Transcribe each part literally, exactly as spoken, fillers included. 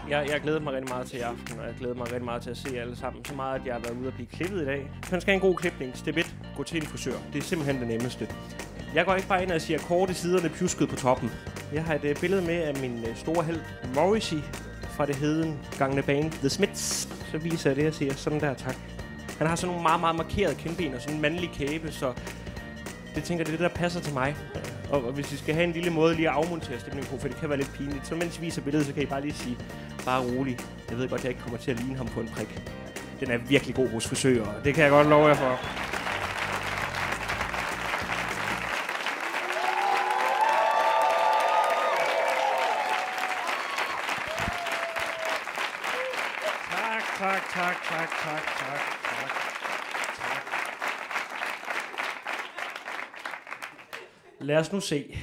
Jeg, jeg glæder mig rigtig meget til i aften, og jeg glæder mig rigtig meget til at se alle sammen. Så meget, at jeg har været ude og blive klippet i dag. Hvis man skal have en god klipning, step et, gå til en frisør. Det er simpelthen det nemmeste. Jeg går ikke bare ind og siger kort i siderne, pjusket på toppen. Jeg har et uh, billede med af min uh, store held, Morrissey, fra det heden gangne band The Smiths. Så viser jeg det og siger sådan der, tak. Han har sådan nogle meget, meget markerede kindben og sådan en mandlig kæbe, så det tænker det er det, der passer til mig. Og, og hvis vi skal have en lille måde lige at afmontere stemningen på, for det kan være lidt pinligt, så mens vi viser billedet, så kan I bare lige sige, bare rolig. Jeg ved godt, jeg ikke kommer til at ligne ham på en prik. Den er virkelig god hos frisører. Det kan jeg godt love jer for. Tak, tak, tak, tak, tak, tak, tak. Lad os nu se.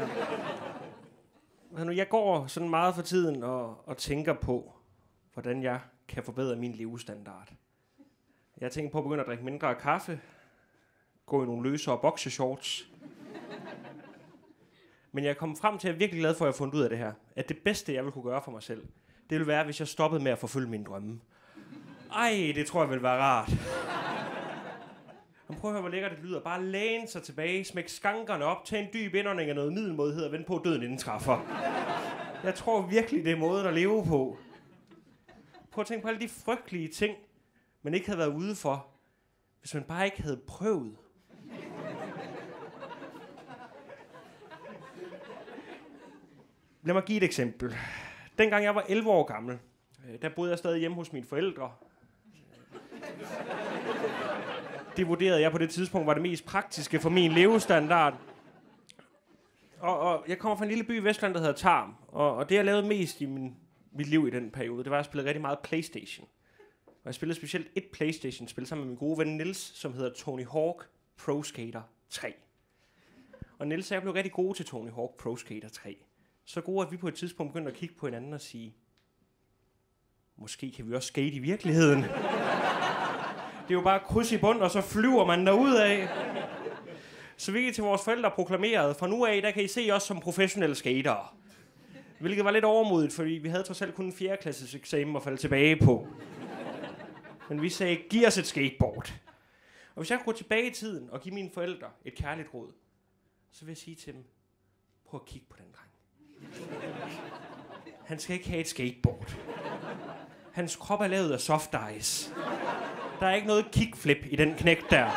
Uh, jeg går sådan meget for tiden og, og tænker på, hvordan jeg kan forbedre min levestandard. Jeg tænker på at begynde at drikke mindre kaffe, gå i nogle løsere boxershorts. Men jeg er kommet frem til, at jeg er virkelig glad for, at jeg har fundet ud af det her. At det bedste, jeg vil kunne gøre for mig selv, det ville være, hvis jeg stoppede med at forfølge mine drømme. Ej, det tror jeg vil være rart. Men prøv at høre, hvor lækkert det lyder. Bare læne sig tilbage, smæk skankerne op, tage en dyb indånding af noget middelmådighed og vente på, at døden indtræffer. Jeg tror virkelig, det er måden at leve på. Prøv at tænke på alle de frygtelige ting, man ikke havde været ude for, hvis man bare ikke havde prøvet. Lad mig give et eksempel. Dengang jeg var elleve år gammel, der boede jeg stadig hjemme hos mine forældre. Det vurderede jeg på det tidspunkt var det mest praktiske for min levestandard. Og, og jeg kommer fra en lille by i Vestland, der hedder Tarm. Og, og det jeg lavede mest i min, mit liv i den periode, det var at spille rigtig meget PlayStation. Og jeg spillede specielt et PlayStation-spil sammen med min gode ven Niels, som hedder Tony Hawk Pro Skater tre. Og Niels og jeg blev rigtig gode til Tony Hawk Pro Skater tre. Så gode, at vi på et tidspunkt begyndte at kigge på hinanden og sige, måske kan vi også skate i virkeligheden. Det er jo bare kryds i bund, og så flyver man derudad. Så vi gik til vores forældre proklamerede, fra nu af, der kan I se os som professionelle skatere. Hvilket var lidt overmodigt, fordi vi havde trods alt kun en fjerde klasses eksamen at falde tilbage på. Men vi sagde, giv os et skateboard. Og hvis jeg kunne gå tilbage i tiden og give mine forældre et kærligt råd, så vil jeg sige til dem, prøv at kigge på den dreng. Han skal ikke have et skateboard. Hans krop er lavet af soft ice. Der er ikke noget kickflip i den knægt der.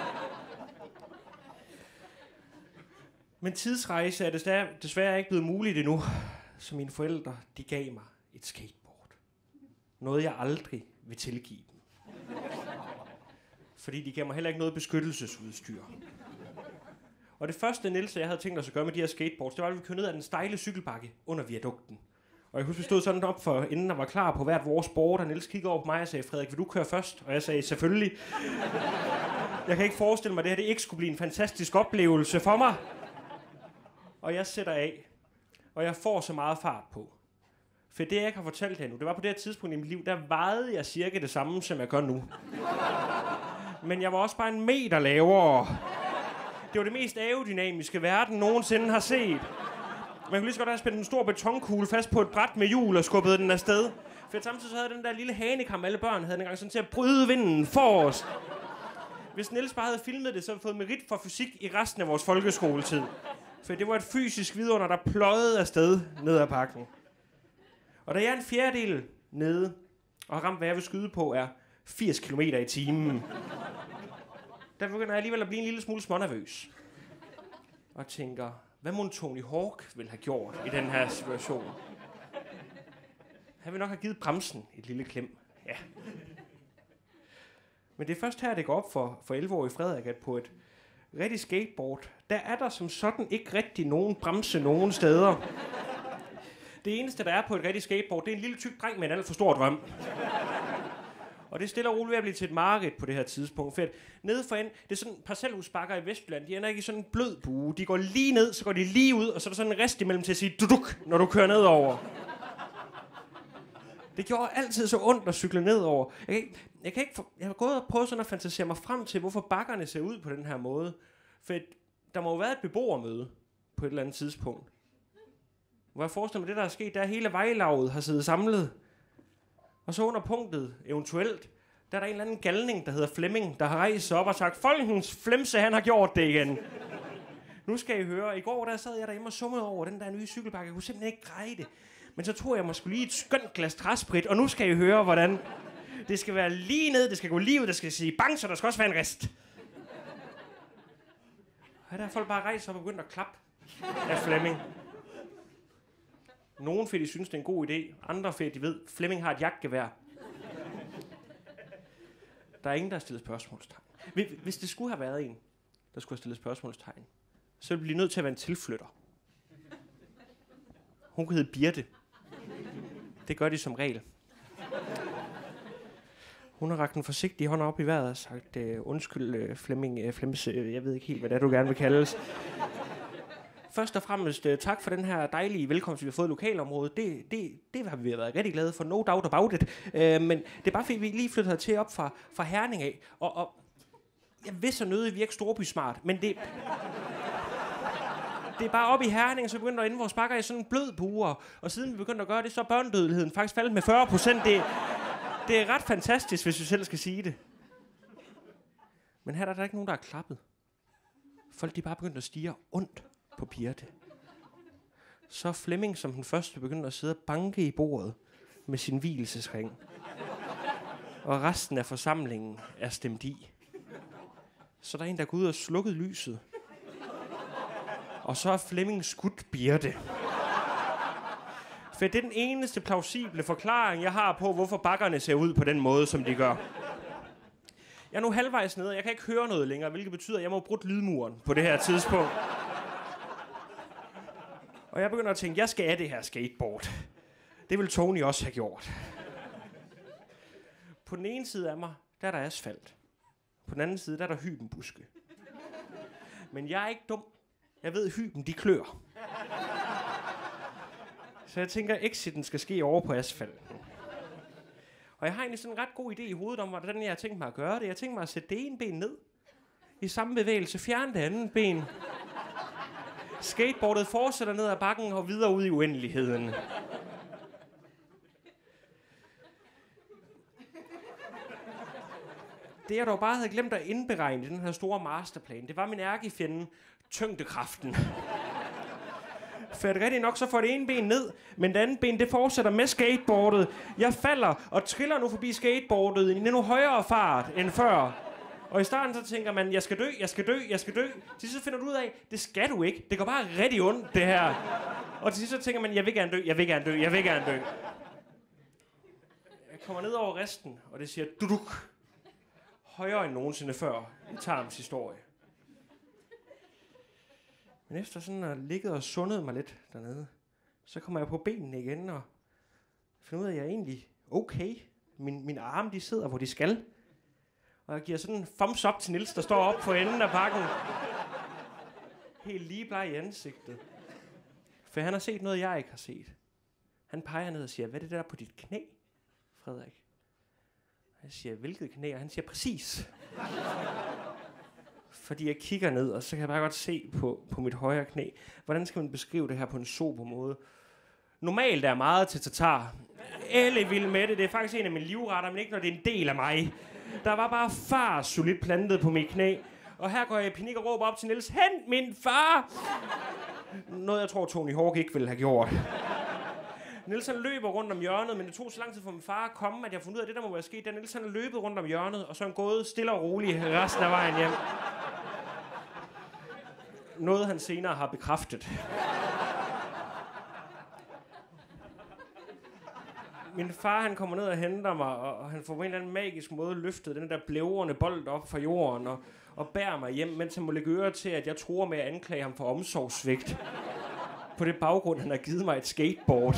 Men tidsrejse er desværre, desværre ikke blevet muligt endnu. Så mine forældre, de gav mig et skateboard. Noget jeg aldrig vil tilgive dem. Fordi de gav mig heller ikke noget beskyttelsesudstyr. Og det første, Niels og jeg havde tænkt os at gøre med de her skateboards, det var, at vi kørte ned ad den stejle cykelbakke under viadukten. Og jeg husker, vi stod sådan op for, inden der var klar på hvert vores board, og Niels kiggede over på mig og sagde, Frederik, vil du køre først? Og jeg sagde, selvfølgelig. Jeg kan ikke forestille mig, at det her det ikke skulle blive en fantastisk oplevelse for mig. Og jeg sætter af, og jeg får så meget fart på. For det, jeg ikke har fortalt jer nu, det var på det her tidspunkt i mit liv, der vejede jeg cirka det samme, som jeg gør nu. Men jeg var også bare en meter lavere. Det var det mest aerodynamiske verden nogensinde har set. Man kunne lige så godt have spændt en stor betonkugle fast på et bræt med hjul og skubbet den afsted. For samtidig så havde den der lille hanekam, alle børn havde en gang sådan til at bryde vinden forrest. Hvis Niels bare havde filmet det, så havde vi fået merit for fysik i resten af vores folkeskoletid. For det var et fysisk vidunder, der pløjede afsted ned ad bakken. Og da jeg er en fjerdedel nede, og har ramt, hvad jeg vil skyde på, er firs kilometer i timen. Der begynder jeg alligevel at blive en lille smule smånervøs. Og tænker, hvad må Tony Hawk ville have gjort i den her situation? Han ville nok have givet bremsen et lille klem. Ja. Men det er først her, det går op for, for elleve-årige Frederik, at på et rigtig skateboard, der er der som sådan ikke rigtig nogen bremse nogen steder. Det eneste, der er på et rigtig skateboard, det er en lille tyk dreng med en alt for stor drøm. Og det stiller roligt ved at blive til et mareridt på det her tidspunkt. For nede for en, det er sådan parcelhusbakker i Vestjylland, de ender ikke i sådan en blød bue. De går lige ned, så går de lige ud, og så er der sådan en rest imellem til at sige duduk, når du kører nedover. Det gjorde altid så ondt at cykle nedover. Jeg, kan, jeg, kan ikke, jeg har gået og prøvet sådan at fantasere mig frem til, hvorfor bakkerne ser ud på den her måde. For der må jo være et beboermøde på et eller andet tidspunkt. Hvor jeg forestiller mig, det der er sket, der er hele vejlaget har siddet samlet. Og så under punktet, eventuelt, der er der en eller anden galning, der hedder Flemming, der har rejst sig op og sagt, Folkens Flemse, han har gjort det igen. Nu skal I høre, i går der sad jeg derhjemme og summede over den der nye cykelbakke. Jeg kunne simpelthen ikke greje det. Men så tog jeg måske lige et skønt glas træsprit, og nu skal I høre, hvordan det skal være lige ned, det skal gå lige ud, det skal sige bang, så der skal også være en rest. Og der er folk bare rejst op og begyndt at klappe af Flemming. Nogen fordi de synes, det er en god idé. Andre fordi de ved, Flemming har et jagtgevær. Der er ingen, der har stillet spørgsmålstegn. Hvis det skulle have været en, der skulle have stillet spørgsmålstegn, så ville vi blive nødt til at være en tilflytter. Hun kunne hedde Birte. Det gør de som regel. Hun har rakt en forsigtig hånd op i vejret og sagt, uh, undskyld uh, Flemming, uh, Flemse, uh, jeg ved ikke helt, hvad det er, du gerne vil kaldes. Først og fremmest, uh, tak for den her dejlige velkomst, vi har fået i lokalområdet. Det, det, det har vi været rigtig glade for, no doubt about it. Uh, men det er bare fordi, vi lige flyttede hertil op fra, fra Herning af. Og, og jeg vil så nødig virke storbysmart, men det... Det er bare oppe i Herning, så begyndte at ende vores bakker i sådan en blød bure. Og siden vi begyndte at gøre det, så er børnedødeligheden faktisk faldet med fyrre procent. Det, det er ret fantastisk, hvis vi selv skal sige det. Men her er der ikke nogen, der har klappet. Folk de er bare begyndt at stirre ondt på Birte. Så Flemming som den første begyndte at sidde og banke i bordet med sin vielsesring. Og resten af forsamlingen er stemt i. Så der er en, der går ud og slukkede lyset. Og så er Flemming skudt Birte. For det er den eneste plausible forklaring, jeg har på, hvorfor bakkerne ser ud på den måde, som de gør. Jeg er nu halvvejs nede, og jeg kan ikke høre noget længere, hvilket betyder, at jeg må bruge lydmuren på det her tidspunkt. Og jeg begynder at tænke, jeg skal af det her skateboard. Det vil Tony også have gjort. På den ene side af mig, der er der asfalt. På den anden side, der er der hybenbuske. Men jeg er ikke dum. Jeg ved, hyben, de klør. Så jeg tænker, exiten skal ske over på asfalten. Og jeg har egentlig sådan en ret god idé i hovedet om, hvordan jeg har tænkt mig at gøre det. Jeg har tænkt mig at sætte det ene ben ned. I samme bevægelse fjerne det andet ben. Skateboardet fortsætter ned ad bakken og videre ud i uendeligheden. Det jeg dog bare havde glemt at indberegne i den her store masterplan, det var min ærkefjende, tyngdekraften. For det rigtigt nok, så får det ene ben ned, men det andet ben, det fortsætter med skateboardet. Jeg falder og triller nu forbi skateboardet i en endnu højere fart end før. Og i starten så tænker man, jeg skal dø, jeg skal dø, jeg skal dø. Til sidst finder du ud af, det skal du ikke. Det går bare rigtig ondt, det her. Og til sidst så tænker man, jeg vil gerne dø, jeg vil gerne dø, jeg vil gerne dø. Jeg kommer ned over resten, og det siger duduk. Højere end nogensinde før i Tarms historie. Men efter sådan at ligget og sundet mig lidt dernede, så kommer jeg på benene igen og finder ud af, at jeg er egentlig okay. Min, mine arme, de sidder, hvor de skal. Og jeg giver sådan en thumbs up til Niels, der står op på enden af bakken. Helt lige bleg i ansigtet. For han har set noget, jeg ikke har set. Han peger ned og siger, hvad er det der på dit knæ, Frederik? Jeg siger, hvilket knæ? Og han siger, præcis. Fordi jeg kigger ned, og så kan jeg bare godt se på, på mit højre knæ. Hvordan skal man beskrive det her på en sober måde? Normalt er jeg meget til tatar. Elle vild med det. Det er faktisk en af mine livretter, men ikke når det er en del af mig. Der var bare far solidt plantet på mit knæ. Og her går jeg i panik og råber op til Niels, hent min far! Noget jeg tror Tony Hawk ikke ville have gjort. Niels han løber rundt om hjørnet, men det tog så lang tid for min far at komme, at jeg fandt ud af, at det der må være sket. Da Niels han er løbet rundt om hjørnet, og så er han gået stille og roligt resten af vejen hjem. Noget han senere har bekræftet. Min far han kommer ned og henter mig, og han får på en eller anden magisk måde løftet den der blævrende bold op fra jorden, og, og bærer mig hjem, mens han må lægge øre til, at jeg tror med at anklage ham for omsorgssvigt. På det baggrund, han har givet mig et skateboard.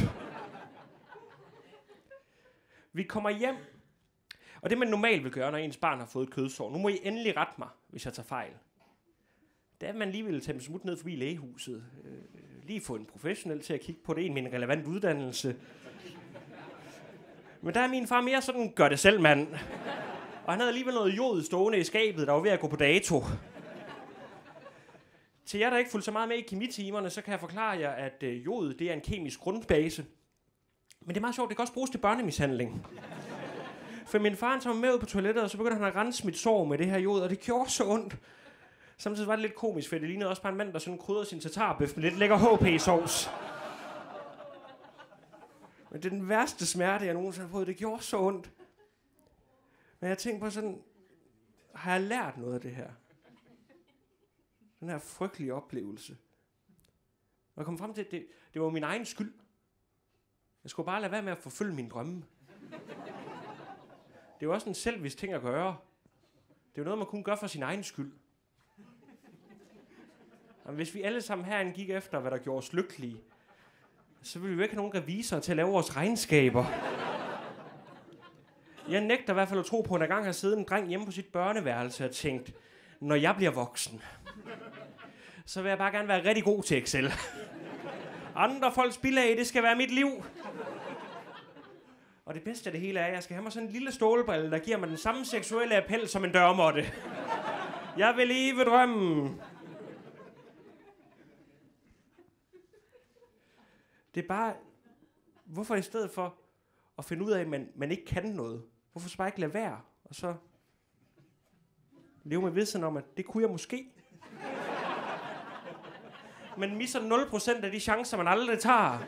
Vi kommer hjem, og det man normalt vil gøre, når ens barn har fået et kødsår, nu må I endelig rette mig, hvis jeg tager fejl. Det er, at man lige vil tage dem smut ned forbi lægehuset. Øh, lige få en professionel til at kigge på det, en med en relevant uddannelse. Men der er min far mere sådan, gør det selv, mand. Og han havde alligevel noget jod stående i skabet, der var ved at gå på dato. Til jer, der ikke fulgte så meget med i kemitimerne, så kan jeg forklare jer, at øh, jod det er en kemisk grundbase. Men det er meget sjovt, det kan også bruges til børnemishandling. For min far, han var med ud på toilettet, og så begyndte han at rense mit sår med det her jod, og det gjorde så ondt. Samtidig var det lidt komisk, for det lignede også bare en mand, der sådan krydrede sin tatarbøf med lidt lækker H P-sovs. Men det er den værste smerte, jeg nogensinde har fået. Det gjorde så ondt. Men jeg tænkte på sådan, har jeg lært noget af det her? Den her frygtelige oplevelse. Og jeg kom frem til, at det, det var min egen skyld. Jeg skulle bare lade være med at forfølge mine drømme. Det er jo også en selvvis ting at gøre. Det er jo noget, man kun gør for sin egen skyld. Og hvis vi alle sammen herinde gik efter, hvad der gjorde os lykkelige, så ville vi jo ikke have nogen revisorer til at lave vores regnskaber. Jeg nægter i hvert fald at tro på, at en gang har siddet en dreng hjemme på sit børneværelse og tænkt, når jeg bliver voksen, så vil jeg bare gerne være rigtig god til Excel. Andre folks bilag, det skal være mit liv. Og det bedste af det hele er, at jeg skal have mig sådan en lille stålbrille, der giver mig den samme seksuelle appel som en dørmåtte. Jeg vil leve drømmen. Det er bare, hvorfor i stedet for at finde ud af, at man, man ikke kan noget, hvorfor så bare ikke lade være, og så leve med vidsen om, at det kunne jeg måske. Men misser nul procent af de chancer, man aldrig tager.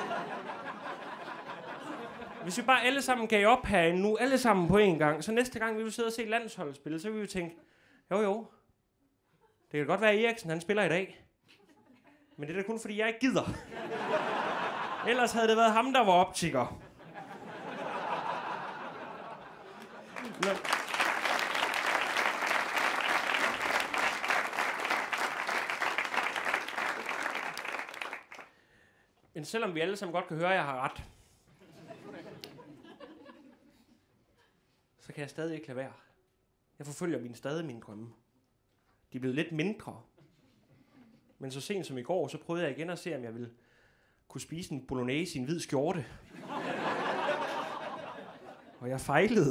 Hvis vi bare alle sammen gav op herinde nu, alle sammen på en gang, så næste gang vi vil sidde og se landsholdsspil, så vil vi tænke, jo jo, det kan godt være, at Eriksen han spiller i dag. Men det er da kun fordi, jeg ikke gider. Ellers havde det været ham, der var optiker. Nå. Men selvom vi alle sammen godt kan høre, at jeg har ret, så kan jeg stadig ikke lade være. Jeg forfølger mine, stadig mine drømme. De er blevet lidt mindre. Men så sent som i går, så prøvede jeg igen at se, om jeg ville kunne spise en bolognese i en hvid skjorte. Og jeg fejlede.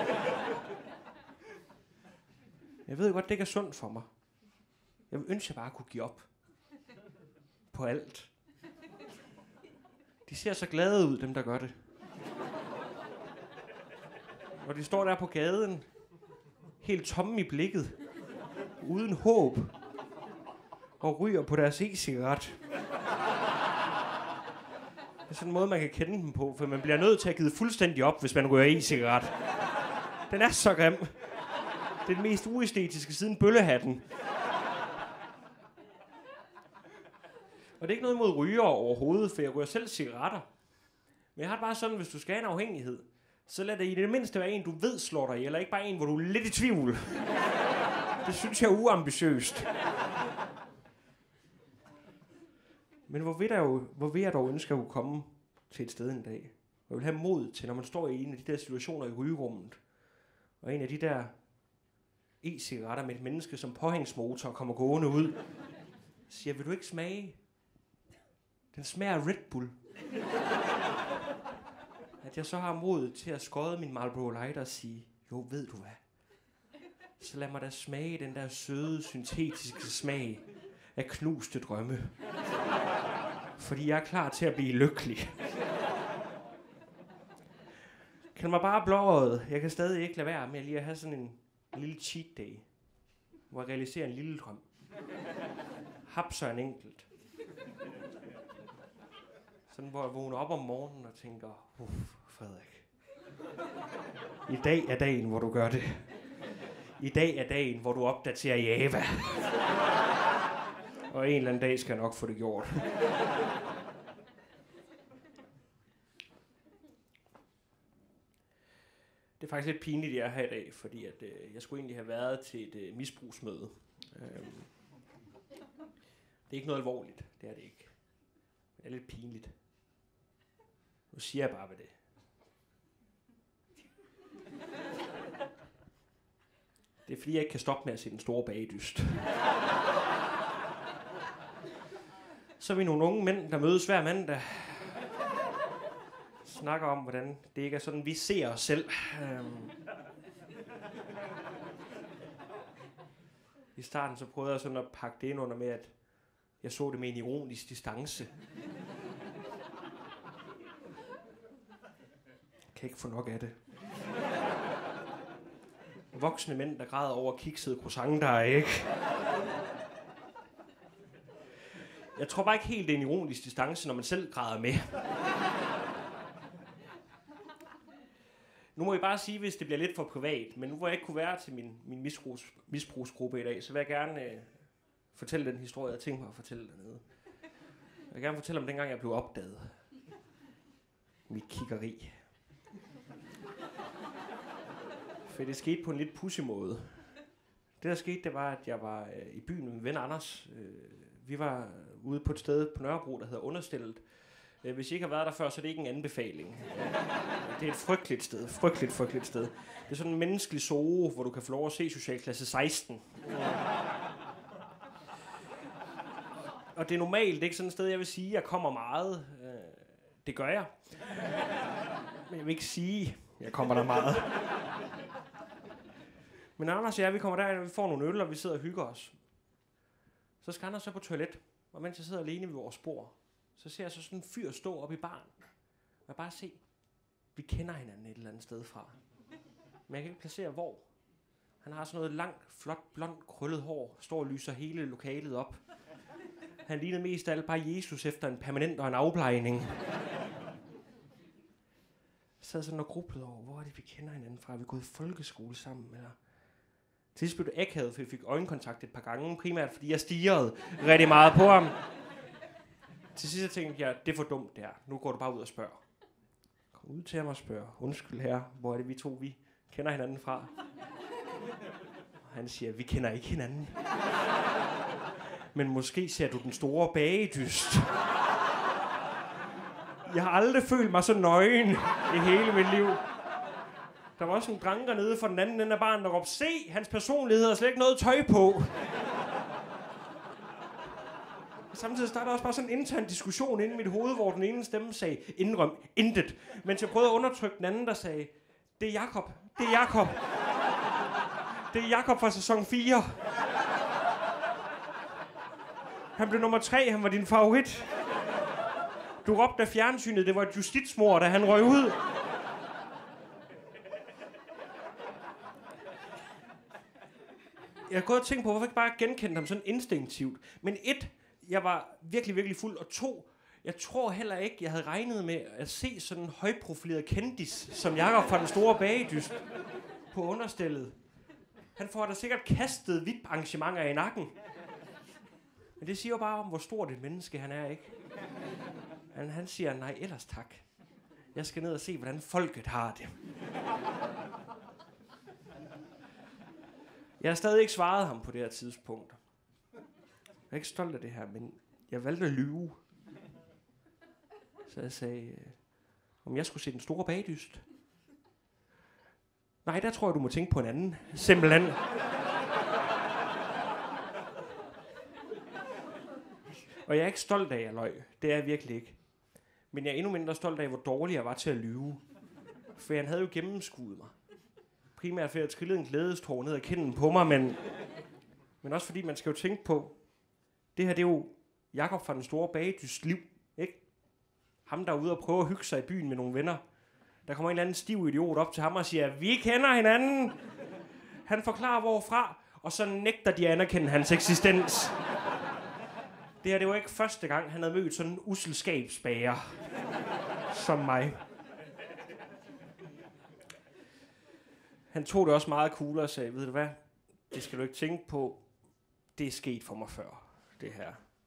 Jeg ved godt, det ikke er sundt for mig. Jeg vil ønske, at jeg bare kunne give op. På alt. De ser så glade ud, dem der gør det. Og de står der på gaden, helt tomme i blikket, uden håb, og ryger på deres e-cigaret. Det er sådan en måde, man kan kende dem på, for man bliver nødt til at give fuldstændig op, hvis man ryger e-cigaret. Den er så grim. Det er den mest uæstetiske siden bøllehatten. Og det er ikke noget mod ryger overhovedet, for jeg ryger selv cigaretter. Men jeg har det bare sådan, hvis du skal have en afhængighed, så lad det i det mindste være en, du ved slår dig, eller ikke bare en, hvor du er lidt i tvivl. Det synes jeg er uambitiøst. Men hvor vil, der jo, hvor vil jeg dog ønske at kunne komme til et sted en dag? Jeg vil have mod til, når man står i en af de der situationer i rygerummet, og en af de der e-cigaretter med et menneske som påhængsmotor kommer gående ud, siger, vil du ikke smage? Den smager af Red Bull. At jeg så har modet til at skåde min Marlboro Light og sige, jo, ved du hvad? Så lad mig da smage den der søde, syntetiske smag af knuste drømme. Fordi jeg er klar til at blive lykkelig. Kald mig bare blåøjet. Jeg kan stadig ikke lade være med lige at have sådan en, en lille cheat day, hvor jeg realiserer en lille drøm. Hapser en enkelt. Sådan, hvor jeg vågner op om morgenen og tænker, uff, Frederik. I dag er dagen, hvor du gør det. I dag er dagen, hvor du opdaterer Java. Og en eller anden dag skal jeg nok få det gjort. Det er faktisk lidt pinligt, jeg er her i dag, fordi at, øh, jeg skulle egentlig have været til et øh, misbrugsmøde. Øhm, det er ikke noget alvorligt, det er det ikke. Det er lidt pinligt. Nu siger jeg bare, hvad det er. Det er fordi, jeg ikke kan stoppe med at se den store bagedyst. Så er vi nogle unge mænd, der mødes hver mandag. Snakker om, hvordan det ikke er sådan, vi ser os selv. Øhm. I starten så prøvede jeg sådan at pakke det ind under med, at jeg så det med en ironisk distance. Jeg kan ikke få nok af det. Voksne mænd, der græder over kiksede croissanter, ikke? Jeg tror bare ikke helt, det er en ironisk distance, når man selv græder med. Nu må jeg bare sige, hvis det bliver lidt for privat, men nu hvor jeg ikke kunne være til min, min misbrugs, misbrugsgruppe i dag, så vil jeg gerne øh, fortælle den historie, jeg tænkte mig at fortælle dernede. Jeg vil gerne fortælle om dengang, jeg blev opdaget. Mit kiggeri. For det skete på en lidt pudsig måde. Det der skete, det var, at jeg var øh, i byen med min ven Anders. Øh, vi var ude på et sted på Nørrebro, der hedder Understillet. Øh, hvis I ikke har været der før, så er det ikke en anbefaling. Det er et frygteligt sted. Frygteligt, frygteligt sted. Det er sådan en menneskelig zoo, hvor du kan få lov at se socialklasse seksten. Og det er normalt, det er ikke sådan et sted, jeg vil sige, at jeg kommer meget. Øh, det gør jeg. Men jeg vil ikke sige, at jeg kommer der meget. Men Anders og jeg, vi kommer derind, og vi får nogle øl, og vi sidder og hygger os. Så skal Anders så på toilet, og mens jeg sidder alene ved vores bord, så ser jeg så sådan en fyr stå op i baren. Og jeg bare se, vi kender hinanden et eller andet sted fra. Men jeg kan ikke placere hvor. Han har sådan noget langt, flot, blondt, krøllet hår, står og lyser hele lokalet op. Han lignede mest af alt bare Jesus efter en permanent og en afplejning. Jeg sad sådan og grublede over, hvor er det, vi kender hinanden fra? Er vi gået i folkeskole sammen, eller? Til sidst blev det akavet, for jeg fik øjenkontakt et par gange, primært fordi jeg stirrede rigtig meget på ham. Til sidst tænkte jeg, det er for dumt der. Nu går du bare ud og spørger. Kom ud til ham og spørg. Undskyld herre, hvor er det vi to, vi kender hinanden fra? Og han siger, vi kender ikke hinanden. Men måske ser du den store bagedyst. Jeg har aldrig følt mig så nøgen i hele mit liv. Der var også en dranker nede for den anden ende af baren, der råbte, se, hans personlighed har slet ikke noget tøj på. Samtidig startede også bare sådan en intern diskussion inde i mit hoved, hvor den ene stemme sagde, indrøm, intet. Mens jeg prøvede at undertrykke den anden, der sagde, det er Jakob, det er Jakob. Det er Jakob fra sæson fire. Han blev nummer tre, han var din favorit. Du råbte af fjernsynet, det var et justitsmord, da han røg ud. Jeg har gået og tænkt på, hvorfor jeg ikke bare genkendte ham sådan instinktivt. Men et, jeg var virkelig, virkelig fuld, og to, jeg tror heller ikke, jeg havde regnet med at se sådan en højprofileret kendis, som Jakob fra den store bagedyst på Understillet. Han får da sikkert kastet V I P-arrangementer i nakken. Men det siger jo bare om, hvor stort et menneske han er, ikke? Han, han siger, nej, ellers tak. Jeg skal ned og se, hvordan folket har det. Jeg har stadig ikke svaret ham på det her tidspunkt. Jeg er ikke stolt af det her, men jeg valgte at lyve. Så jeg sagde, om jeg skulle se den store bagdyst. Nej, der tror jeg, du må tænke på en anden. Simpelthen. Og jeg er ikke stolt af, at jeg løg. Det er jeg virkelig ikke. Men jeg er endnu mindre stolt af, hvor dårlig jeg var til at lyve. For han havde jo gennemskuet mig. Primært fordi jeg trillede en glædestår ned ad kinden på mig, men, men også fordi man skal jo tænke på, det her det er jo Jakob fra den store bagedyst liv, ikke? Ham, der er ude og prøve at hygge sig i byen med nogle venner. Der kommer en eller anden stiv idiot op til ham og siger, vi kender hinanden. Han forklarer hvorfra, og så nægter de at anerkende hans eksistens. Det her det var ikke første gang, han havde mødt sådan en usselskabsbager som mig. Han tog det også meget cool og sagde, ved du hvad, det skal du ikke tænke på, det er sket for mig før, det her.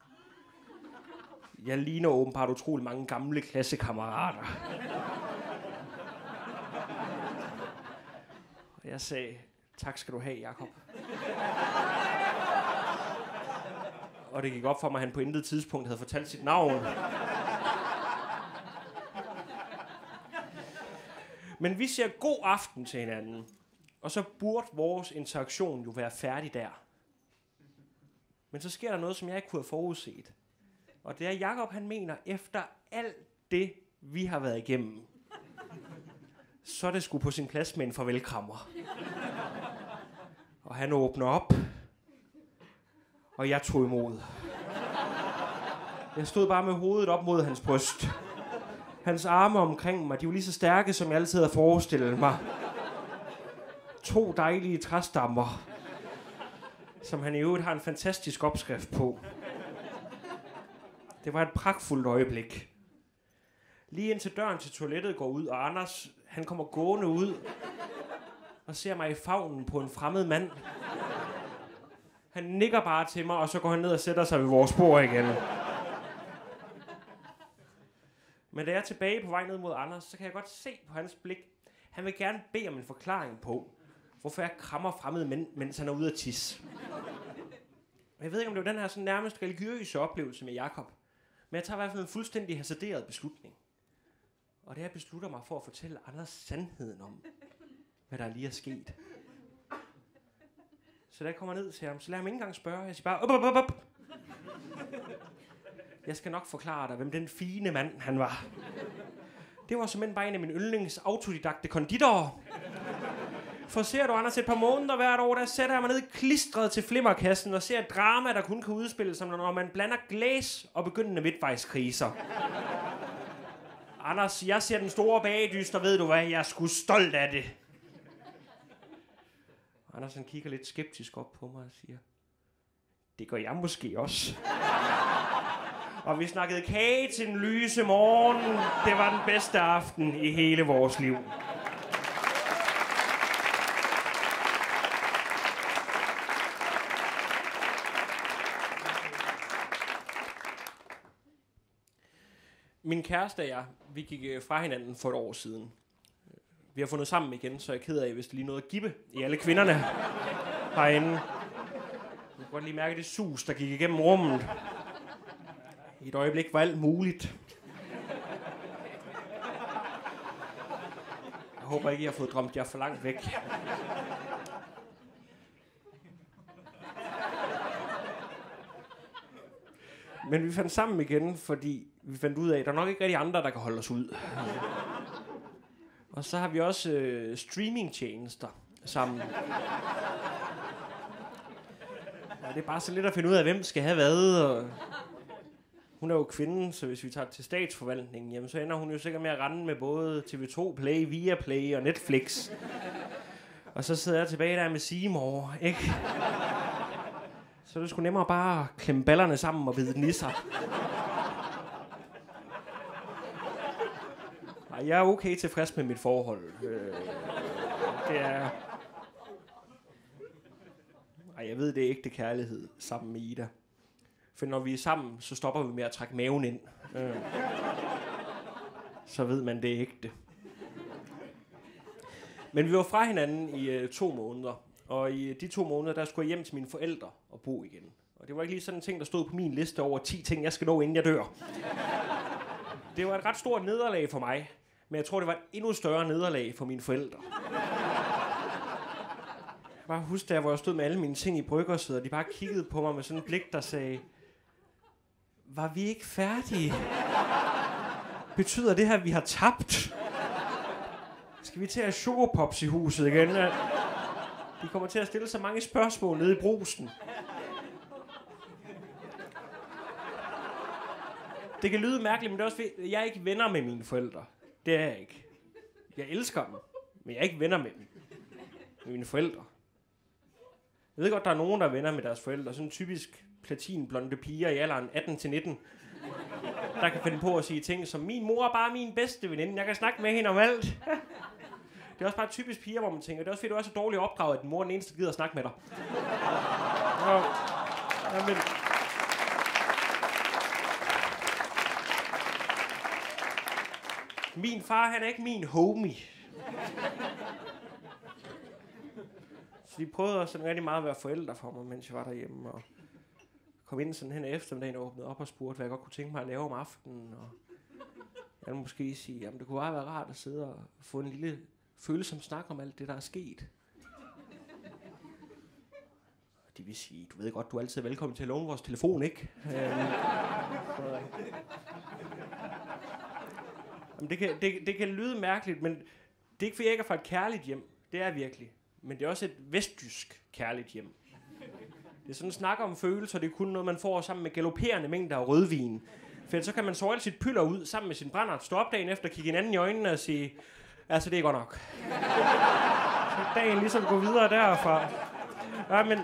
Jeg ligner åbenbart utrolig mange gamle klassekammerater. Og jeg sagde, tak skal du have, Jakob. Og det gik op for mig, at han på intet tidspunkt havde fortalt sit navn. Men vi siger god aften til hinanden. Og så burde vores interaktion jo være færdig der. Men så sker der noget, som jeg ikke kunne have forudset. Og det er, Jakob han mener, efter alt det, vi har været igennem, så er det sgu på sin plads med en farvelkrammer. Og han åbner op Og jeg tog imod. Jeg stod bare med hovedet op mod hans bryst. Hans arme omkring mig, de var lige så stærke, som jeg altid havde forestillet mig. To dejlige træstammer, som han i øvrigt har en fantastisk opskrift på. Det var et pragtfuldt øjeblik. Lige indtil døren til toilettet går ud, og Anders, han kommer gående ud og ser mig i favnen på en fremmed mand. Han nikker bare til mig, og så går han ned og sætter sig ved vores bord igen. Men da jeg er tilbage på vej ned mod Anders, så kan jeg godt se på hans blik. Han vil gerne bede om en forklaring på, hvorfor jeg krammer fremmede mænd, mens han er ude at tisse. Jeg ved ikke, om det var den her sådan nærmest religiøse oplevelse med Jakob. Men jeg tager i hvert fald en fuldstændig hasarderet beslutning. Og det jeg beslutter mig for at fortælle Anders sandheden om, hvad der lige er sket. Så da jeg kommer ned til ham, så lader jeg ham ikke engang spørge. Jeg siger bare, op, op, op, op. Jeg skal nok forklare dig, hvem den fine mand han var. Det var simpelthen bare en af mine yndlings autodidakte konditorer. For ser du, Anders, et par måneder hvert år, der sætter jeg mig ned klistret til flimmerkassen og ser et drama, der kun kan udspille sig, når man blander glæs og begyndende midtvejskriser. Anders, jeg ser den store bagdyst, og ved du hvad, jeg er sgu stolt af det. Anders, han kigger lidt skeptisk op på mig og siger, det gør jeg måske også. Og vi snakkede kage til den lyse morgen. Det var den bedste aften i hele vores liv. Min kæreste og jeg, vi gik fra hinanden for et år siden. Vi har fundet sammen igen, så jeg er ked af, hvis det lige nåede at gibbe i alle kvinderne herinde. Jeg kan godt lige mærke det sus, der gik igennem rummet. I et øjeblik var alt muligt. Jeg håber ikke, I har fået drømt jer for langt væk. Men vi fandt sammen igen, fordi vi fandt ud af, at der er nok ikke rigtig andre, der kan holde os ud. Og så har vi også øh, streamingtjenester sammen. Og det er bare så lidt at finde ud af, hvem skal have hvad. Og hun er jo kvinde, så hvis vi tager til statsforvaltningen, jamen, så ender hun jo sikkert med at rende med både T V to Play, Viaplay og Netflix. Og så sidder jeg tilbage der med C More, ikke? Så er det sgu nemmere bare at klemme ballerne sammen og bide den i sig. Ej, jeg er okay tilfreds med mit forhold. Øh, det er... Ej, jeg ved, det er ægte kærlighed sammen med Ida. For når vi er sammen, så stopper vi med at trække maven ind. Øh. Så ved man, det er ægte. Men vi var fra hinanden i øh, to måneder. Og i de to måneder, der skulle jeg hjem til mine forældre og bo igen. Og det var ikke lige sådan en ting, der stod på min liste over ti ting, jeg skal nå, inden jeg dør. Det var et ret stort nederlag for mig. Men jeg tror, det var et endnu større nederlag for mine forældre. Jeg bare huske der, hvor jeg stod med alle mine ting i bryggersædet, og de bare kiggede på mig med sådan et blik, der sagde, var vi ikke færdige? Betyder det her, at vi har tabt? Skal vi til at have chokopops i huset igen? De kommer til at stille så mange spørgsmål nede i brusen. Det kan lyde mærkeligt, men det er også fordi, jeg er ikke venner med mine forældre. Det er jeg ikke. Jeg elsker dem, men jeg er ikke venner med dem. Med mine forældre. Jeg ved godt, der er nogen, der er venner med deres forældre. Sådan typisk platinblonde piger i alderen atten til nitten. Der kan finde på at sige ting som, min mor er bare min bedste veninde. Jeg kan snakke med hende om alt. Det er også bare typisk piger, hvor man tænker, det er også fordi, du er så dårligt opdraget, at din mor er den eneste, der gider at snakke med dig. Ja, ja, men... Min far, han er ikke min homie. Så de prøvede sådan rigtig meget at være forældre for mig, mens jeg var derhjemme. Og kom ind sådan hen eftermiddagen og åbnede op og spurgte, hvad jeg godt kunne tænke mig at lave om aftenen. Og jeg ville måske sige, jamen det kunne bare være rart at sidde og få en lille følsom snak om alt det, der er sket. Og de vil sige, du ved godt, du er altid velkommen til at låne vores telefon, ikke? Øhm, Jamen, det, kan, det, det kan lyde mærkeligt, men det er ikke, fordi jeg ikke er fra et kærligt hjem. Det er virkelig. Men det er også et vestjysk kærligt hjem. Det er sådan en snak om følelser, det er kun noget, man får sammen med galopperende mængder af rødvin. For så kan man så alt sit pyller ud sammen med sin brændert, stå op dagen efter, kigge hinanden i øjnene og sige, altså det er godt nok. Så dagen ligesom går videre derfra. Ja, men...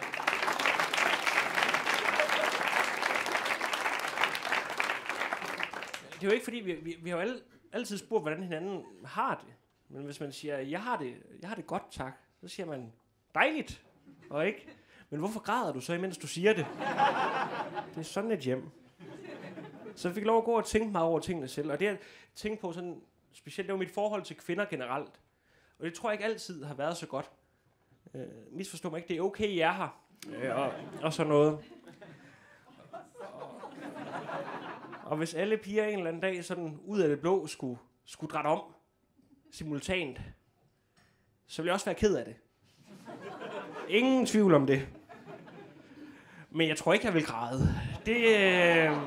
Det er jo ikke fordi, vi, vi, vi har jo al, altid spurgt, hvordan hinanden har det. Men hvis man siger, jeg har det, jeg har det godt, tak, så siger man, dejligt, og ikke, men hvorfor græder du så, imens du siger det? Det er sådan et hjem. Så jeg fik lov at gå og tænke mig over tingene selv, og det jeg tænkte på sådan, specielt det var mit forhold til kvinder generelt. Og det tror jeg ikke altid har været så godt. Øh, misforstå mig ikke, det er okay, jeg er her, øh, og, og sådan noget. Og hvis alle piger en eller anden dag sådan ud af det blå skulle, skulle drætte om simultant, så ville jeg også være ked af det. Ingen tvivl om det. Men jeg tror ikke, jeg vil græde. Det øh,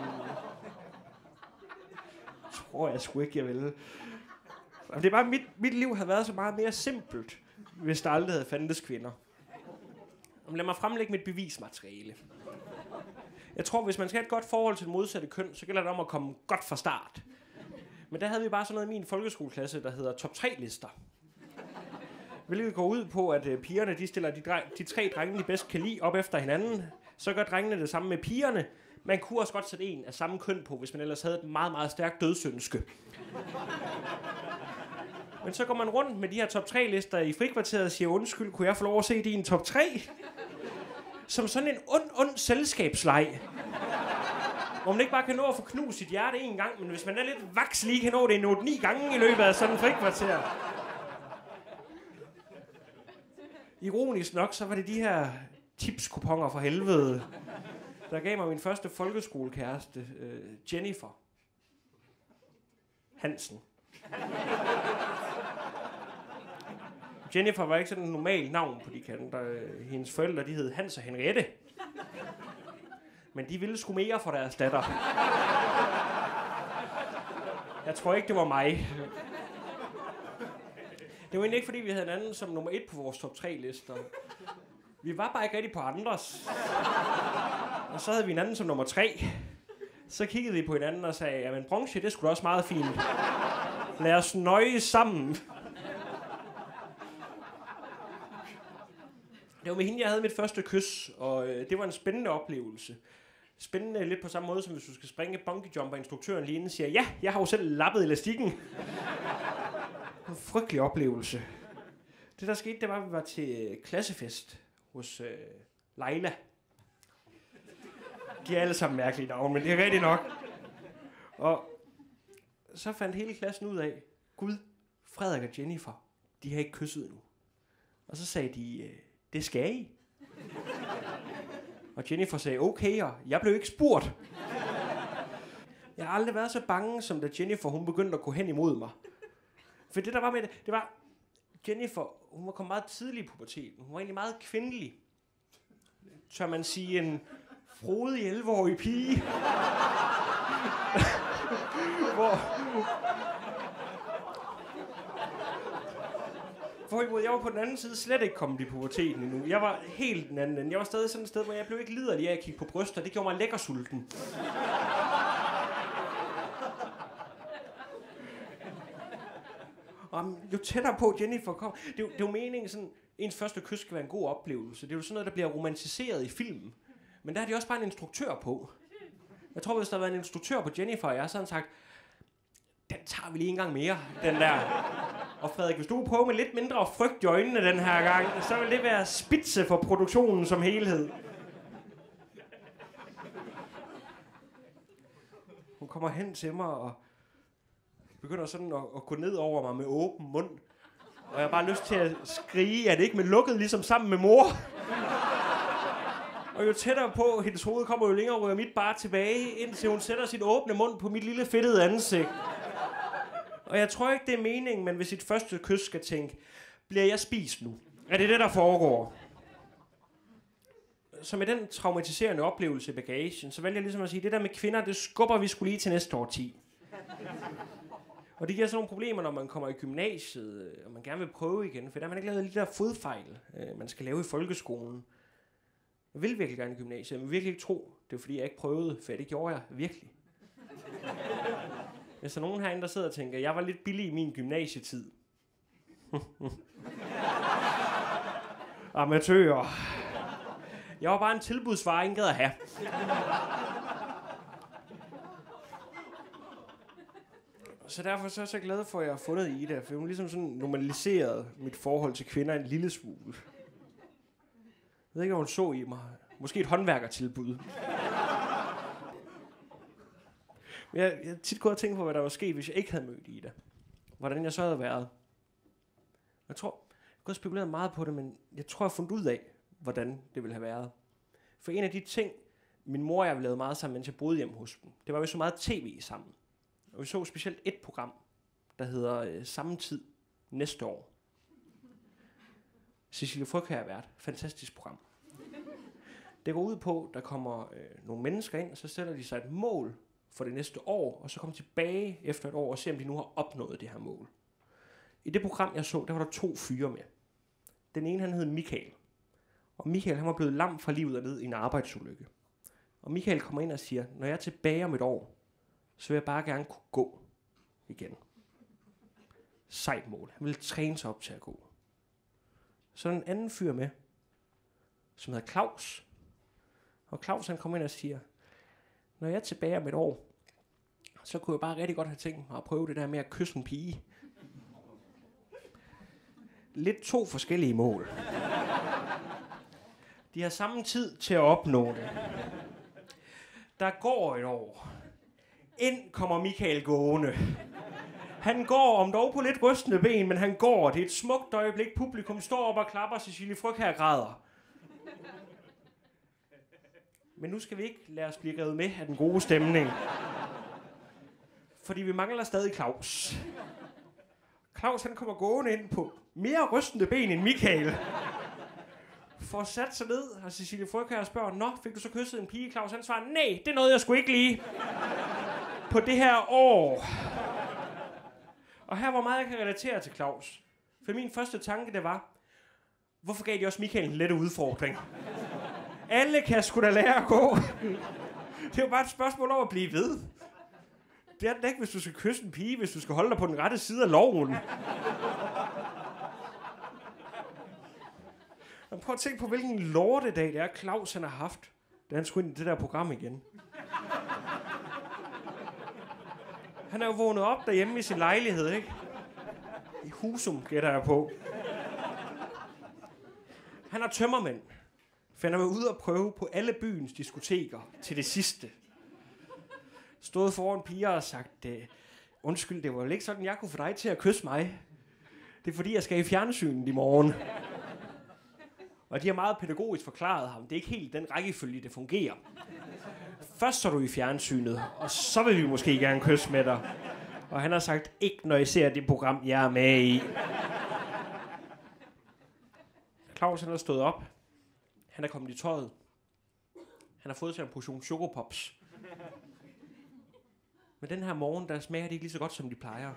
tror jeg sgu ikke, jeg vil. Det er bare, mit, mit liv havde været så meget mere simpelt, hvis der aldrig havde fandtes kvinder. Lad mig fremlægge mit bevismateriale. Jeg tror, hvis man skal have et godt forhold til det modsatte køn, så gælder det om at komme godt fra start. Men der havde vi bare sådan noget i min folkeskoleklasse, der hedder top tre lister. Hvilket går ud på, at øh, pigerne de stiller de, dre- de tre drenge, de bedst kan lide, op efter hinanden. Så gør drengene det samme med pigerne. Man kunne også godt sætte en af samme køn på, hvis man ellers havde et meget, meget stærkt dødsønske. Men så går man rundt med de her top tre lister i frikvarteret og siger, undskyld, kunne jeg få lov at se din top tre? Som sådan en ond, ond selskabsleg. Hvor man ikke bare kan nå at få knust sit hjerte en gang, men hvis man er lidt vaks lige, kan nå det en otte ni gange i løbet af sådan en frikvarter. Ironisk nok, så var det de her tipskuponer for helvede, der gav mig min første folkeskolekæreste, øh, Jennifer Hansen. Jennifer var ikke sådan en normal navn på de kanter. Hendes forældre, de hed Hans og Henriette. Men de ville sgu mere for deres datter. Jeg tror ikke, det var mig. Det var egentlig ikke, fordi vi havde en anden som nummer et på vores top tre lister. Vi var bare ikke rigtig på andres. Og så havde vi en anden som nummer tre. Så kiggede vi på hinanden og sagde, jamen bronze, det skulle også meget fint. Lad os nøje sammen. Det var med hende, jeg havde mit første kys, og øh, det var en spændende oplevelse. Spændende lidt på samme måde, som hvis du skal springe bungee jump, og instruktøren lige inden siger, ja, jeg har jo selv lappet elastikken. En frygtelig oplevelse. Det der skete, det var, at vi var til klassefest hos øh, Leila. De er alle sammen mærkelige navne, men det er rigtigt nok. Og så fandt hele klassen ud af, Gud, Frederik og Jennifer, de har ikke kysset endnu. Og så sagde de, øh, det skal I. Og Jennifer sagde, okay, og jeg blev ikke spurgt. Jeg har aldrig været så bange, som da Jennifer, hun begyndte at gå hen imod mig. For det, der var med det, det var, Jennifer, hun var kommet meget tidligt i puberteten. Hun var egentlig meget kvindelig. Tør man sige, en frodig elleve-årig pige. Hvor... Hvorimod jeg var på den anden side slet ikke kommet i puberteten endnu. Jeg var helt den anden ende. Jeg var stadig sådan et sted, hvor jeg blev ikke liderlig af at kigge på bryster. Det gjorde mig lækkersulten. Og jo tættere på Jennifer kom... Det, det er jo meningen sådan... Ens første kys skal være en god oplevelse. Det er jo sådan noget, der bliver romantiseret i filmen. Men der er de også bare en instruktør på. Jeg tror, hvis der havde været en instruktør på Jennifer og jeg, så havde han sagt... Den tager vi lige en gang mere, den der... Og Frederik, hvis du er på med lidt mindre frygt i øjnene den her gang, så vil det være spidse for produktionen som helhed. Hun kommer hen til mig og begynder sådan at, at gå ned over mig med åben mund. Og jeg har bare lyst til at skrige, at det ikke med lukket ligesom sammen med mor. Og jo tættere på hendes hoved kommer, jo længere ryger mit bare tilbage, indtil hun sætter sin åbne mund på mit lille fedtede ansigt. Og jeg tror ikke, det er meningen, men hvis sit første kys skal tænke, bliver jeg spist nu? Er det det, der foregår? Så med den traumatiserende oplevelse i bagagen, så vælger jeg ligesom at sige, det der med kvinder, det skubber vi skulle lige til næste årti. Og det giver sådan nogle problemer, når man kommer i gymnasiet, og man gerne vil prøve igen, for der har man ikke lavet de der fodfejl, man skal lave i folkeskolen. Jeg ville virkelig gerne i gymnasiet. Jeg vil virkelig ikke tro, det var fordi, jeg ikke prøvede, for det gjorde jeg virkelig. Hvis der er nogen herinde, der sidder og tænker, jeg var lidt billig i min gymnasietid. Amatører. Jeg var bare en tilbudsvare, ingen gad at have. Så derfor så er jeg så glad for, at jeg har fundet Ida, for hun ligesom sådan normaliseret mit forhold til kvinder en lille smule. Jeg ved ikke, hvad hun så i mig. Måske et håndværkertilbud. Men jeg, jeg tit gået og tænkt på, hvad der var sket, hvis jeg ikke havde mødt Ida. Hvordan jeg så havde været. Jeg tror, jeg har gået og spekuleret meget på det, men jeg tror, jeg har fundet ud af, hvordan det ville have været. For en af de ting, min mor og jeg lavede meget sammen, mens jeg boede hjemme hos dem, det var, vi så meget tv sammen. Og vi så specielt et program, der hedder øh, Samme Tid Næste År. Cecilie Frøkjær er vært. Fantastisk program. Det går ud på, at der kommer øh, nogle mennesker ind, og så sætter de sig et mål for det næste år, og så kommer tilbage efter et år og se, om de nu har opnået det her mål. I det program, jeg så, der var der to fyre med. Den ene, han hed Michael. Og Michael, han var blevet lam fra livet og ned i en arbejdsulykke. Og Michael kommer ind og siger, når jeg er tilbage om et år, så vil jeg bare gerne kunne gå igen. Sejt mål. Han ville træne sig op til at gå. Så er der en anden fyr med, som hedder Claus. Og Claus, han kommer ind og siger, når jeg er tilbage om et år, så kunne jeg bare rigtig godt have tænkt mig at prøve det der med at kysse en pige. Lidt to forskellige mål. De har samme tid til at opnå det. Der går et år. Ind kommer Michael gående. Han går om dog på lidt rystende ben, men han går. Det er et smukt øjeblik. Publikum står op og klapper. Cecilie Frøkjær græder. Men nu skal vi ikke lade os blive revet med af den gode stemning. Fordi vi mangler stadig Claus. Claus, han kommer gående ind på mere rystende ben end Michael. Får sat sig ned, og Cecilie Frøkjær spørger, nå, fik du så kysset en pige, Claus? Han svarer, nej, det er noget, jeg skulle ikke lige på det her år. Og her, hvor meget jeg kan relatere til Claus. For min første tanke, det var, hvorfor gav de også Michael en lette udfordring? Alle kan sgu da lære at gå. Det er jo bare et spørgsmål om at blive ved. Det er det ikke, hvis du skal kysse en pige, hvis du skal holde dig på den rette side af loven. Og prøv at tænke på, hvilken lortedag det er, Claus han har haft, da han skulle ind i det der program igen. Han er jo vågnet op derhjemme i sin lejlighed, ikke? I Husum, gætter jeg på. Han har tømmermænd. For han har været ude og prøve på alle byens diskoteker til det sidste. Stået foran piger og sagt, undskyld, det var vel ikke sådan, jeg kunne få dig til at kysse mig. Det er fordi, jeg skal i fjernsynet i morgen. Og de har meget pædagogisk forklaret ham. Det er ikke helt den rækkefølge, det fungerer. Først så er du i fjernsynet, og så vil vi måske gerne kysse med dig. Og han har sagt, ikke når I ser det program, jeg er med i. Claus, han har stået op. Han er kommet i tøjet. Han har fået sig en portion chokopops. Men den her morgen, der smager de ikke lige så godt, som de plejer.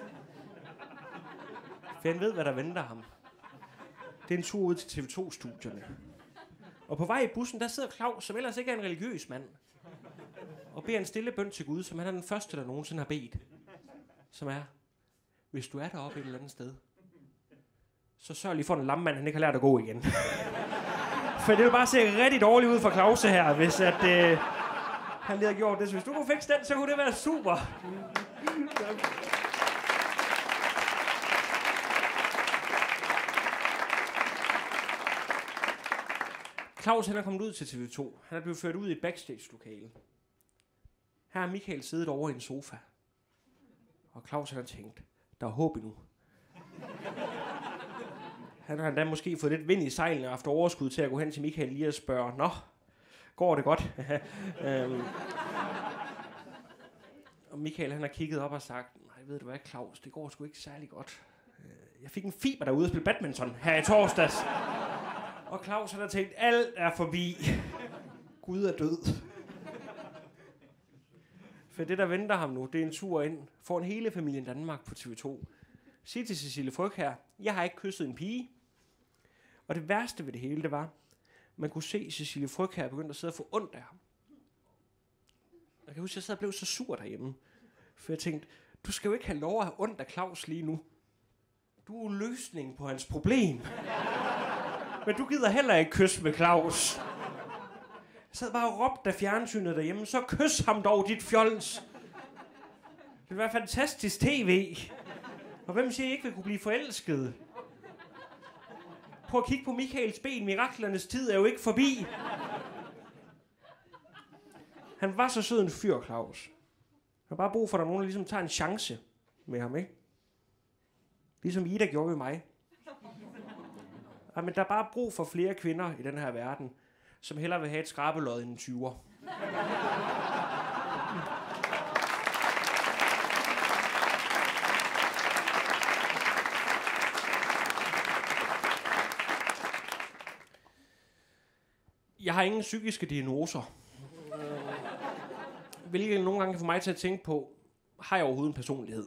For han ved, hvad der venter ham. Det er en tur ud til T V to-studierne. Og på vej i bussen, der sidder Claus, som ellers ikke er en religiøs mand. Og beder en stille bøn til Gud, som han er den første, der nogensinde har bedt. Som er, hvis du er deroppe et eller andet sted, så sørg lige for en lammand, han ikke har lært at gå igen. For det vil bare se rigtig dårligt ud for Claus her, hvis at, øh, han lige har gjort det. Så hvis du kunne fikse den, så kunne det være super. Claus, han er kommet ud til T V to. Han er blevet ført ud i et backstage-lokale. Her er Michael siddet over i en sofa. Og Claus, han har tænkt, der er håb endnu. Han har endda måske fået lidt vind i sejlene og haft overskud til at gå hen til Michael lige og spørge, nå, går det godt? øhm. Og Michael, han har kigget op og sagt, nej, ved du hvad, Claus, det går sgu ikke særlig godt. Jeg fik en fiber derude og spille badminton her i torsdags. Og Claus har tænkt, alt er forbi. Gud er død. For det, der venter ham nu, det er en tur ind for en hele familien Danmark på T V to. Sig til Cecilie Frøkjær, jeg har ikke kysset en pige. Og det værste ved det hele, det var, man kunne se Cecilie Frøkjær begynde at sidde og få ondt af ham. Jeg kan huske, at jeg sad og blev så sur derhjemme. For jeg tænkte, du skal jo ikke have lov at have ondt af Claus lige nu. Du er løsningen på hans problem. Men du gider heller ikke kysse med Claus. Jeg sad bare og råbte af fjernsynet derhjemme, så kys ham dog, dit fjols. Det ville være fantastisk tv. Og hvem siger I ikke vil kunne blive forelsket? Prøv at kigge på Michaels ben. Miraklernes tid er jo ikke forbi. Han var så sød en fyr, Claus. Han har bare brug for, at der er nogen, der ligesom tager en chance med ham, ikke? Ligesom Ida gjorde ved mig. Ja, men der er bare brug for flere kvinder i den her verden, som hellere vil have et skrabelod end en tyver. Jeg har ingen psykiske diagnoser. Hvilket nogle gange kan få mig til at tænke på, har jeg overhovedet en personlighed?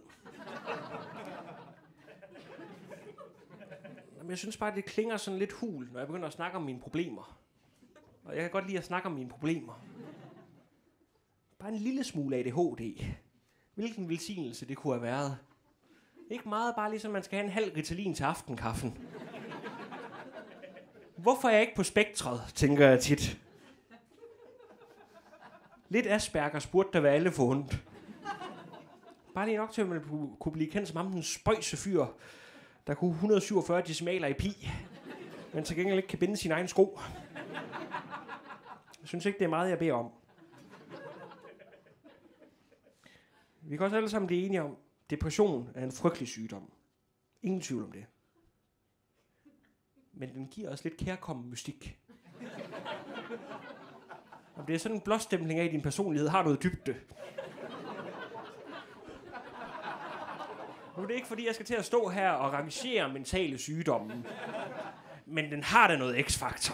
Men jeg synes bare, det klinger sådan lidt hul, når jeg begynder at snakke om mine problemer. Og jeg kan godt lide at snakke om mine problemer. Bare en lille smule A D H D. Hvilken velsignelse det kunne have været. Ikke meget, bare ligesom man skal have en halv Ritalin til aftenkaffen. Hvorfor er jeg ikke på spektret, tænker jeg tit. Lidt Aspergers burde der være alle forundt. Bare lige nok til, at man kunne blive kendt som ham den spøjse fyr, der kunne et hundrede og syvogfyrre decimaler i pi, men til gengæld ikke kan binde sin egen sko. Jeg synes ikke, det er meget, jeg beder om. Vi kan også alle sammen blive enige om, at depression er en frygtelig sygdom. Ingen tvivl om det. Men den giver os lidt kærkommen mystik. Om det er sådan en blåstempling af din personlighed, har noget dybde. Nu er det ikke fordi, jeg skal til at stå her og rangere mentale sygdomme. Men den har da noget x-faktor.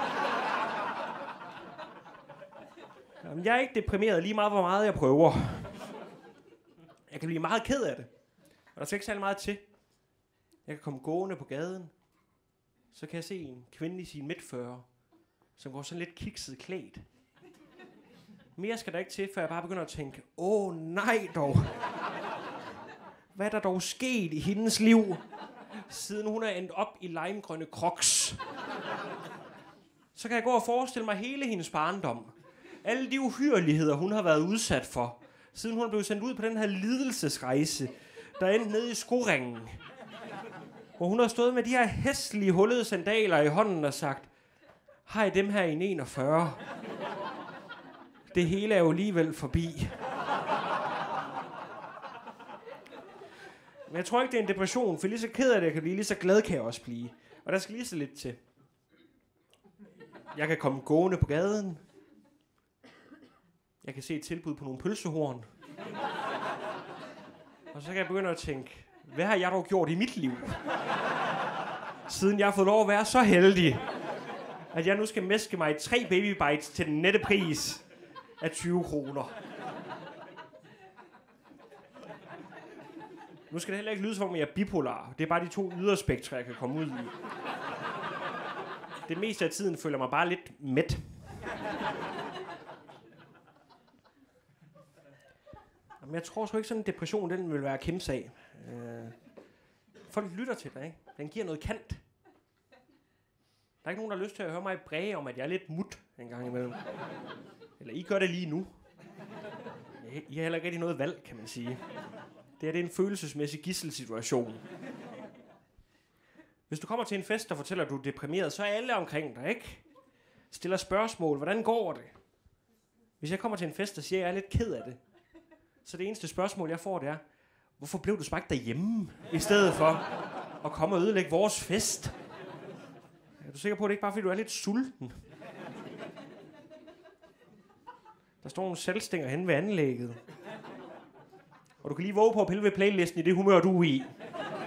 Jamen, jeg er ikke deprimeret lige meget, hvor meget jeg prøver. Jeg kan blive meget ked af det. Og der skal ikke særlig meget til. Jeg kan komme gående på gaden. Så kan jeg se en kvinde i sin midt fyrre, som går sådan lidt kikset klædt. Mere skal der ikke til, før jeg bare begynder at tænke, åh nej dog. Hvad er der dog sket i hendes liv, siden hun er endt op i limegrønne crocs? Så kan jeg gå og forestille mig hele hendes barndom. Alle de uhyrligheder, hun har været udsat for, siden hun blev sendt ud på den her lidelsesrejse, der endte nede i skoringen. Hvor hun har stået med de her hæslige, hullede sandaler i hånden og sagt, har jeg dem her i en enogfyrre? Det hele er jo alligevel forbi. Men jeg tror ikke, det er en depression, for lige så ked af det, jeg kan blive, lige så glad kan jeg også blive. Og der skal lige så lidt til. Jeg kan komme gående på gaden. Jeg kan se et tilbud på nogle pølsehorn. Og så kan jeg begynde at tænke, hvad har jeg dog gjort i mit liv? Siden jeg har fået lov at være så heldig, at jeg nu skal mæske mig i tre baby bites til den nette pris af tyve kroner. Nu skal det heller ikke lyde som om, jeg er bipolar. Det er bare de to yderspektre, jeg kan komme ud i. Det meste af tiden føler mig bare lidt mæt. Men jeg tror sgu ikke, sådan en depression, den vil være kæmpe sag. Øh, folk lytter til dig, ikke? Den giver noget kant. Der er ikke nogen, der har lyst til at høre mig bræge om, at jeg er lidt mut en gang imellem. Eller I gør det lige nu. I har heller ikke rigtig noget valg, kan man sige. Det er, det er en følelsesmæssig gisselsituation. Hvis du kommer til en fest, der fortæller, at du er deprimeret, så er alle omkring dig, ikke? Stiller spørgsmål. Hvordan går det? Hvis jeg kommer til en fest, der siger, at jeg er lidt ked af det, så det eneste spørgsmål, jeg får, det er, hvorfor blev du smagt derhjemme, i stedet for at komme og ødelægge vores fest? Er du sikker på, at det ikke bare fordi, du er lidt sulten? Der står nogle salgstænger henne ved anlægget. Og du kan lige våge på at pille ved playlisten i det humør, du er i.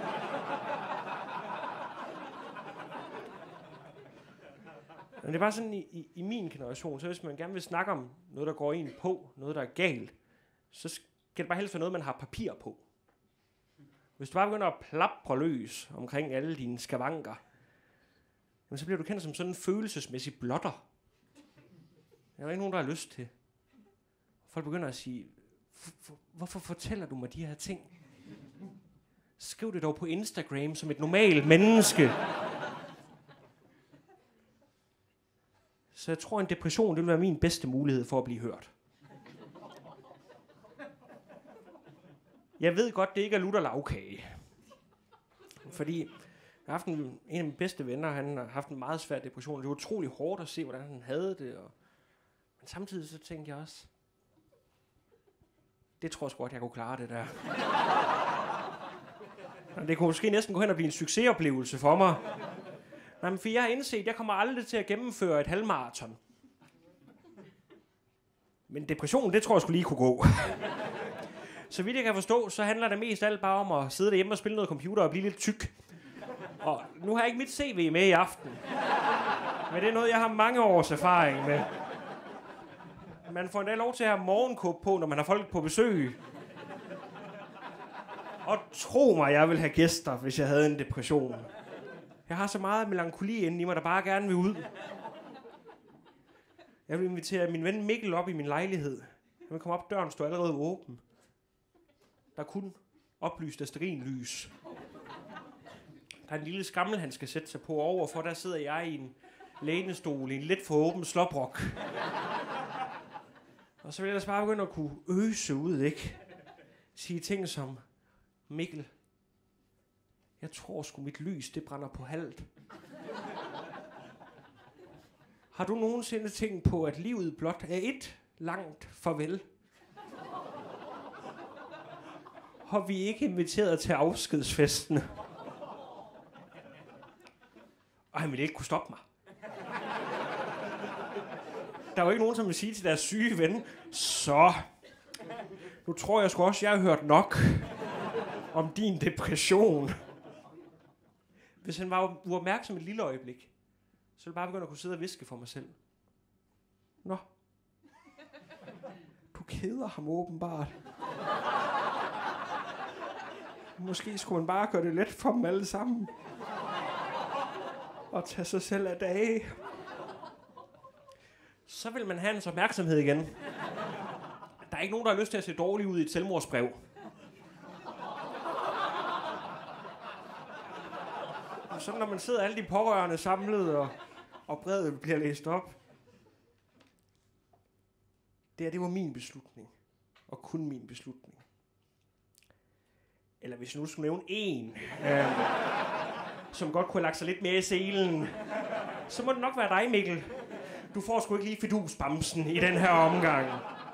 Men det er bare sådan, i, i, i min generation, så hvis man gerne vil snakke om noget, der går en på, noget, der er galt, så skal det bare helst være noget, man har papir på. Hvis du bare begynder at plapre løs omkring alle dine skavanker, jamen, så bliver du kendt som sådan en følelsesmæssig blotter. Der er ikke nogen, der har lyst til. Folk begynder at sige, hvorfor fortæller du mig de her ting? Skriv det dog på Instagram som et normalt menneske. Så jeg tror, en depression det vil være min bedste mulighed for at blive hørt. Jeg ved godt, det ikke er lutter lavkage. Fordi jeg har haft en, en af mine bedste venner, han har haft en meget svær depression. Det var utrolig hårdt at se, hvordan han havde det. Og men samtidig så tænkte jeg også, det tror jeg sgu godt, jeg kunne klare det der. Det kunne måske næsten gå hen og blive en succesoplevelse for mig. Nej, men for jeg har indset, at jeg kommer aldrig til at gennemføre et halvmarathon. Men depression, det tror jeg skulle lige kunne gå. Så vidt jeg kan forstå, så handler det mest alt bare om at sidde derhjemme og spille noget computer og blive lidt tyk. Og nu har jeg ikke mit C V med i aften. Men det er noget, jeg har mange års erfaring med. Man får endda lov til at have morgenkåb på, når man har folk på besøg. Og tro mig, jeg vil have gæster, hvis jeg havde en depression. Jeg har så meget melankoli inde i mig, der bare gerne vil ud. Jeg vil invitere min ven Mikkel op i min lejlighed. Han vil komme op, døren står allerede åben. Der er kun oplyst af stearinlys. Der er en lille skammel, han skal sætte sig på overfor. Der sidder jeg i en lænestol i en lidt for åben sloprok. Og så vil jeg ellers bare begynde at kunne øse ud, ikke? Sige ting som, Mikkel, jeg tror sgu mit lys, det brænder på halvt. Har du nogensinde tænkt på, at livet blot er et langt farvel? Har vi ikke inviteret til afskedsfesten? Og han ville ikke kunne stoppe mig. Der var ikke nogen, som ville sige til deres syge ven, så, nu tror jeg sgu også, jeg har hørt nok om din depression. Hvis han var uopmærksom et lille øjeblik, så ville jeg bare begynde at kunne sidde og viske for mig selv. Nå, du keder ham åbenbart. Måske skulle man bare gøre det let for dem alle sammen. Og tage sig selv af dage. Så vil man have hans opmærksomhed igen. Der er ikke nogen, der har lyst til at se dårligt ud i et selvmordsbrev. Og så når man sidder alle de pårørende samlet, og, og brevet bliver læst op. Det her, det var min beslutning. Og kun min beslutning. Eller hvis jeg nu skulle nævne en, øh, som godt kunne have lagt sig lidt mere i selen, så må det nok være dig, Mikkel. Du får sgu ikke lige fidusbamsen i den her omgang.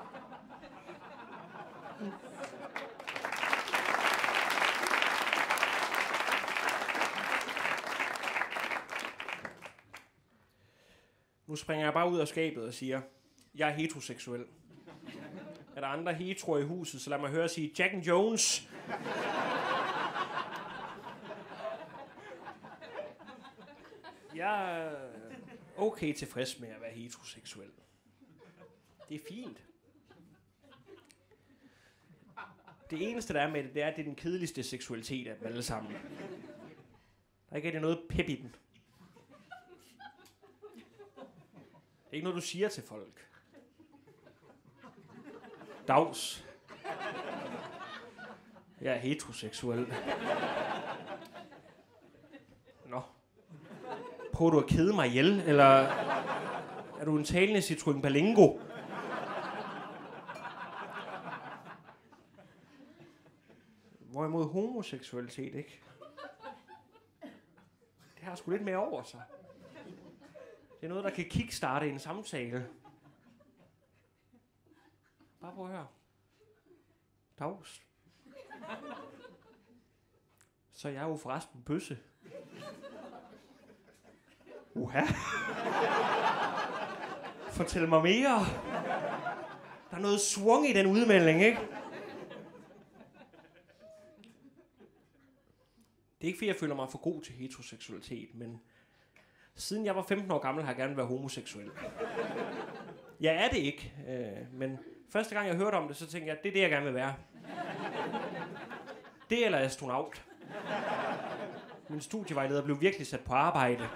Nu springer jeg bare ud af skabet og siger, jeg er heteroseksuel. Er der andre heteroer i huset, så lad mig høre sige, Jack and Jones. Jeg er okay tilfreds med at være heteroseksuel. Det er fint. Det eneste, der er med det, det er, at det er den kedeligste seksualitet af dem alle sammen. Der er ikke rigtig noget pep i den. Det er ikke noget, du siger til folk. Dags. Jeg er heteroseksuel. Nå. Prøver du at kede mig ihjel, eller er du en talende Citroën Berlingo? Hvorimod homoseksualitet, ikke? Det har sgu lidt mere over sig. Det er noget, der kan kickstarte en samtale. Bare prøv at høre. Dags. Så jeg er jo forresten bøsse. Uha. Fortæl mig mere. Der er noget swung i den udmelding, ikke? Det er ikke fordi, jeg føler mig for god til heteroseksualitet, men siden jeg var femten år gammel, har jeg gerne været homoseksuel. Jeg er det ikke, øh, men første gang jeg hørte om det, så tænkte jeg, det er det, jeg gerne vil være. Det eller astronaut. Min studievejleder blev virkelig sat på arbejde.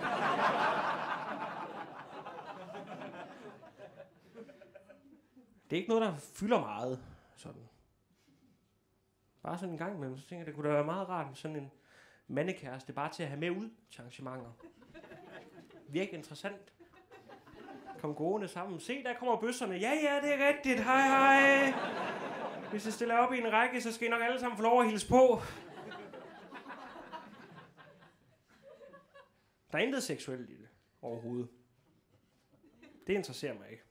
Det er ikke noget, der fylder meget. Sådan. Bare sådan en gang imellem, så tænker jeg, det kunne da være meget rart med sådan en mandekæreste, bare til at have med ud til arrangementer. Virkelig interessant. Kom gående sammen. Se, der kommer bøsserne. Ja, ja, det er rigtigt. Hej, hej. Hvis jeg stiller op i en række, så skal I nok alle sammen få lov at hilse på. Der er intet seksuelt i det overhovedet. Det interesserer mig ikke.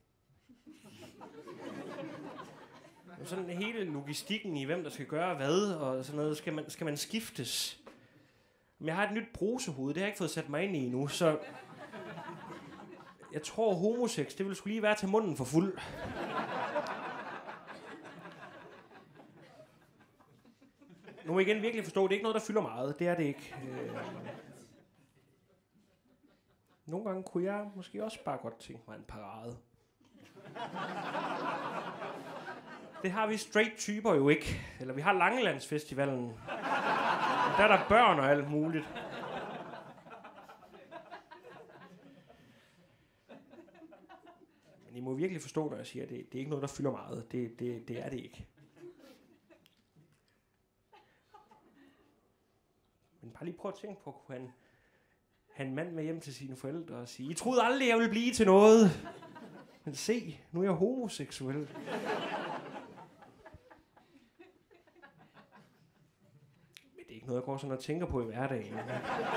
Sådan hele logistikken i, hvem der skal gøre hvad, og sådan noget, skal man, skal man skiftes. Men jeg har et nyt brusehoved, det har jeg ikke fået sat mig ind i endnu, så... Jeg tror, homosex, det vil sgu lige være til munden for fuld. Nu må jeg igen virkelig forstå, det er ikke noget, der fylder meget. Det er det ikke. Øh... Nogle gange kunne jeg måske også bare godt tænke mig en parade. Det har vi straight typer jo ikke. Eller vi har Langelandsfestivalen. Der er der børn og alt muligt. Men I må virkelig forstå, når jeg siger, at det, det er ikke noget, der fylder meget. Det, det, det er det ikke. Men bare lige prøv at tænke på, kunne han have en mand med hjem til sine forældre og sige, I troede aldrig, jeg ville blive til noget. Men se, nu er jeg homoseksuel. Men det er ikke noget, jeg går sådan og tænker på i hverdagen. Det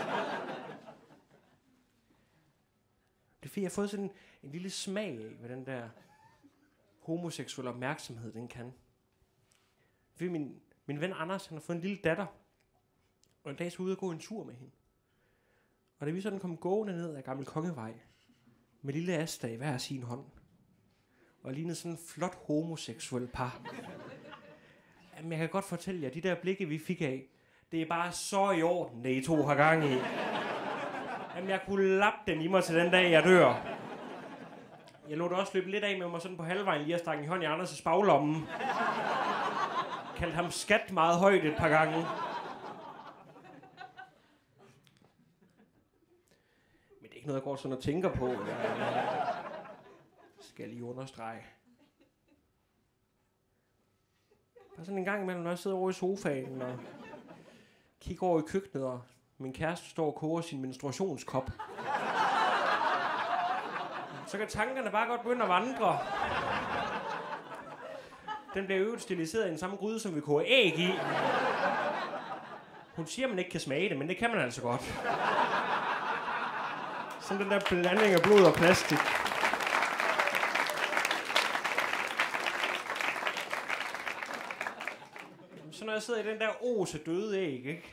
er fordi, jeg har fået sådan en, en lille smag af, hvad den der homoseksuelle opmærksomhed, den kan. Fordi min, min ven Anders, han har fået en lille datter. Og en dag så ude og gå en tur med hende. Og da vi sådan kom gående ned ad Gammel Kongevej, med lille Asta i hver sin hånd, og lignede sådan en flot homoseksuel par. Jamen, jeg kan godt fortælle jer, de der blikke, vi fik af, det er bare så i orden, det I to har gang i. Jamen, jeg kunne lappe dem i mig til den dag, jeg dør. Jeg lod det også løbe lidt af med mig sådan på halvvejen, lige at stakke en hånd i Anders' baglomme. Kaldte ham skat meget højt et par gange. Ikke noget, jeg går sådan og tænker på. Jeg skal lige understrege. Bare sådan en gang imellem, når jeg sidder over i sofaen og kigger over i køkkenet, og min kæreste står og koger sin menstruationskop. Så kan tankerne bare godt begynde at vandre. Den bliver øvrigt stiliseret i den samme gryde, som vi koger æg i. Hun siger, at man ikke kan smage det, men det kan man altså godt. Sådan den der blanding af blod og plastik. Så når jeg sidder i den der ose døde æg, ikke?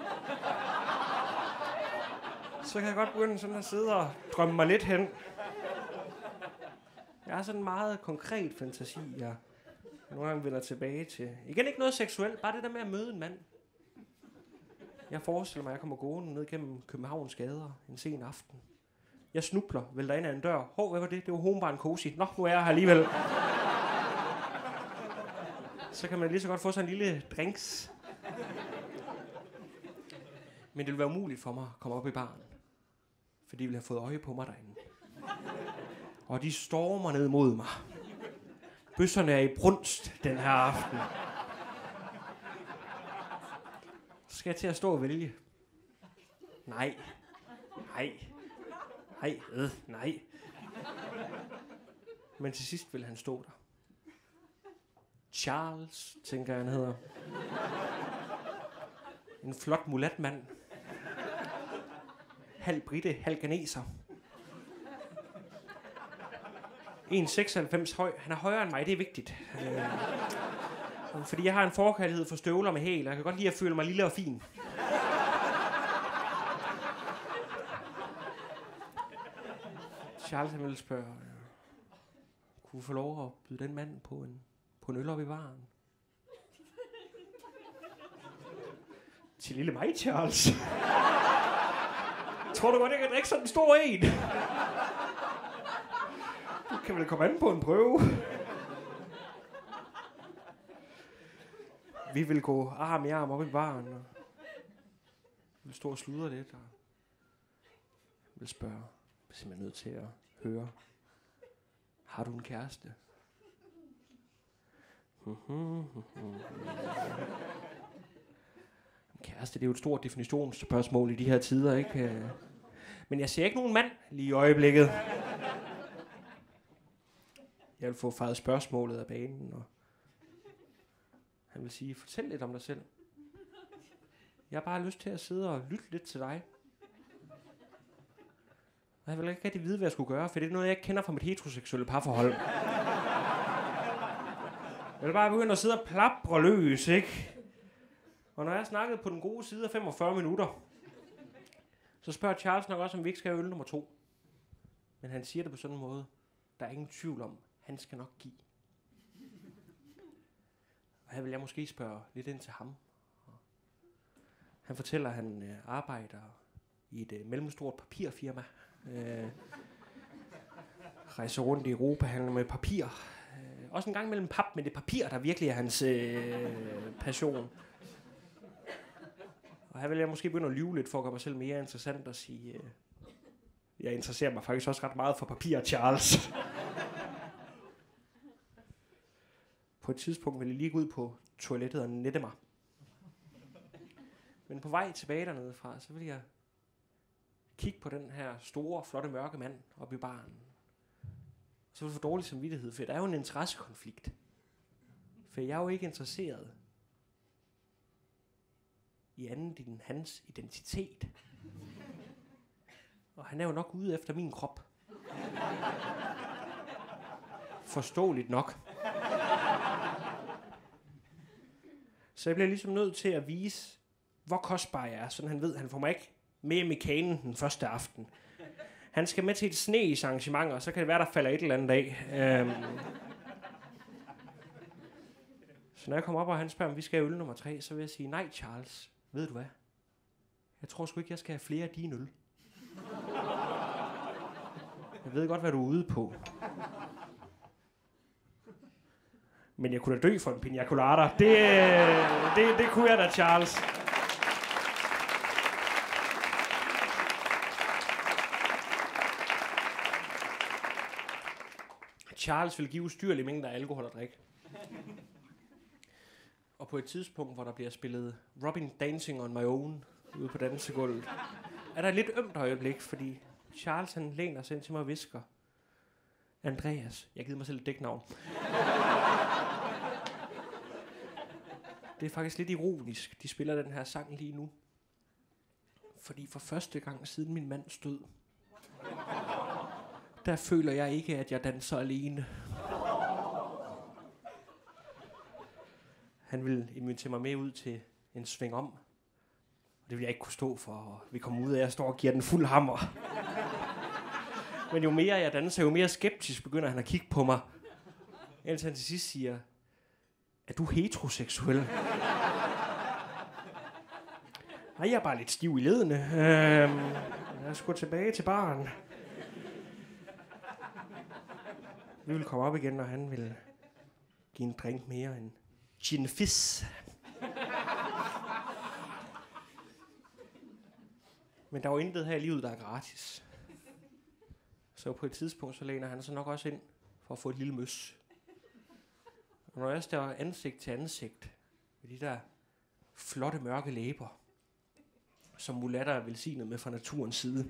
Så kan jeg godt begynde sådan at sidde og drømme mig lidt hen. Jeg har sådan en meget konkret fantasi, jeg nogle gange vender tilbage til. Igen ikke noget seksuelt, bare det der med at møde en mand. Jeg forestiller mig, at jeg kommer gående ned gennem Københavns gader en sen aften. Jeg snubler, vælter ind ad en dør. Hov, hvad var det? Det var Homebaren Cozy. Nå, nu er jeg her alligevel. Så kan man lige så godt få sådan en lille drinks. Men det vil være umuligt for mig at komme op i baren. For de vil have fået øje på mig derinde. Og de stormer ned mod mig. Bøsserne er i brunst den her aften. Så skal jeg til at stå og vælge. Nej. Nej. Nej, øh, nej. Men til sidst vil han stå der. Charles, tænker jeg, han hedder. En flot mulatmand. Halv britte, halv ganeser. en komma seksoghalvfems høj. Han er højere end mig, det er vigtigt. Øh, fordi jeg har en forkærlighed for støvler med hæl, og jeg kan godt lide at føle mig lille og fin. Charles ville spørge, kunne vi få lov at byde den mand på en, på en øl op i baren? Til lille mig, Charles. Tror du godt, jeg kan drikke sådan en stor en? Du kan vel komme an på en prøve. Vi vil gå arm i arm op i baren. Og vil stå og sludre lidt, og vil spørge, jeg er simpelthen nødt til at høre, har du en kæreste? Kæreste, det er jo et stort definitionsspørgsmål i de her tider, ikke? Men jeg ser ikke nogen mand lige i øjeblikket. Jeg vil få fejret spørgsmålet af banen, og han vil sige, fortæl lidt om dig selv. Jeg har bare lyst til at sidde og lytte lidt til dig. Og jeg vil ikke rigtig vide, hvad jeg skulle gøre, for det er noget, jeg ikke kender fra mit heteroseksuelle parforhold. Jeg vil bare begynde at sidde og plapre løs, ikke? Og når jeg har snakket på den gode side af femogfyrre minutter, så spørger Charles nok også, om vi ikke skal have øl nummer to. Men han siger det på sådan en måde, der er ingen tvivl om, han skal nok give. Og her vil jeg måske spørge lidt ind til ham. Han fortæller, at han øh, arbejder i et øh, mellemstort papirfirma. Øh, rejser rundt i Europa, handler med papir. Øh, også en gang mellem pap, men det er papir, der virkelig er hans øh, passion. Og her vil jeg måske begynde at lyve lidt for at gøre mig selv mere interessant og sige, øh, jeg interesserer mig faktisk også ret meget for papir, Charles. På et tidspunkt vil jeg lige gå ud på toilettet og nette mig. Men på vej tilbage dernede fra, så vil jeg kigge på den her store, flotte, mørke mand oppe i baren. Så vil jeg få dårlig samvittighed, for der er jo en interessekonflikt. For jeg er jo ikke interesseret i andet end hans identitet. Og han er jo nok ude efter min krop. Forståeligt nok. Så jeg bliver ligesom nødt til at vise, hvor kostbar jeg er, sådan han ved, han får mig ikke med hjem i kanen den første aften. Han skal med til et snes arrangement, og så kan det være, der falder et eller andet af. Øhm. Så når jeg kommer op, og han spørger, om vi skal have øl nummer tre, så vil jeg sige, nej Charles, ved du hvad? Jeg tror sgu ikke, jeg skal have flere af dine øl. Jeg ved godt, hvad du er ude på. Men jeg kunne da dø for en piña colada. Det, det, det kunne jeg da, Charles. Charles vil give ustyrlige mængder af alkohol og drik. Og på et tidspunkt, hvor der bliver spillet Robin Dancing on My Own ude på dansegulvet, er der et lidt ømt øjeblik, fordi Charles han læner sig ind til mig og visker, Andreas, jeg giver mig selv et dæknavn. Det er faktisk lidt ironisk, de spiller den her sang lige nu. Fordi for første gang siden min mands død, der føler jeg ikke, at jeg danser alene. Han ville invitere mig med ud til en sving om. Det vil jeg ikke kunne stå for, og vi kommer ud af, at jeg står og giver den fuld hammer. Men jo mere jeg danser, jo mere skeptisk begynder han at kigge på mig. Indtil han til sidst siger, er du heteroseksuel? Nej, jeg er bare lidt stiv i ledene. Øhm, jeg skal gå tilbage til baren. Vi vil komme op igen, og han vil give en drink mere end gin fizz. Men der er jo intet her i livet, der er gratis. Så på et tidspunkt, så læner han sig nok også ind for at få et lille møs. Og når jeg står ansigt til ansigt med de der flotte mørke læber, som mulatter er velsignet med fra naturens side,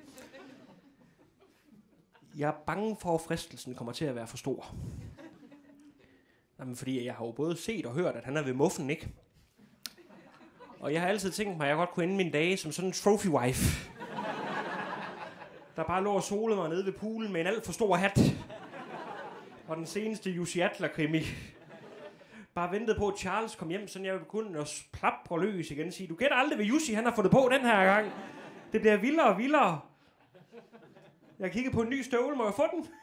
jeg er bange for, at fristelsen kommer til at være for stor. Jamen, fordi jeg har jo både set og hørt, at han er ved muffen, ikke? Og jeg har altid tænkt mig, at jeg godt kunne ende mine dage som sådan en trophy wife, der bare lå og solede mig nede ved poolen med en alt for stor hat. Og den seneste Jussi Adler-krimi. Bare ventede på, at Charles kom hjem, så jeg ville begynde at plapre løs igen og sige, du gætter aldrig, hvad Jussi han har fundet på den her gang. Det bliver vildere og vildere. Jeg kiggede på en ny støvle, må jeg få den?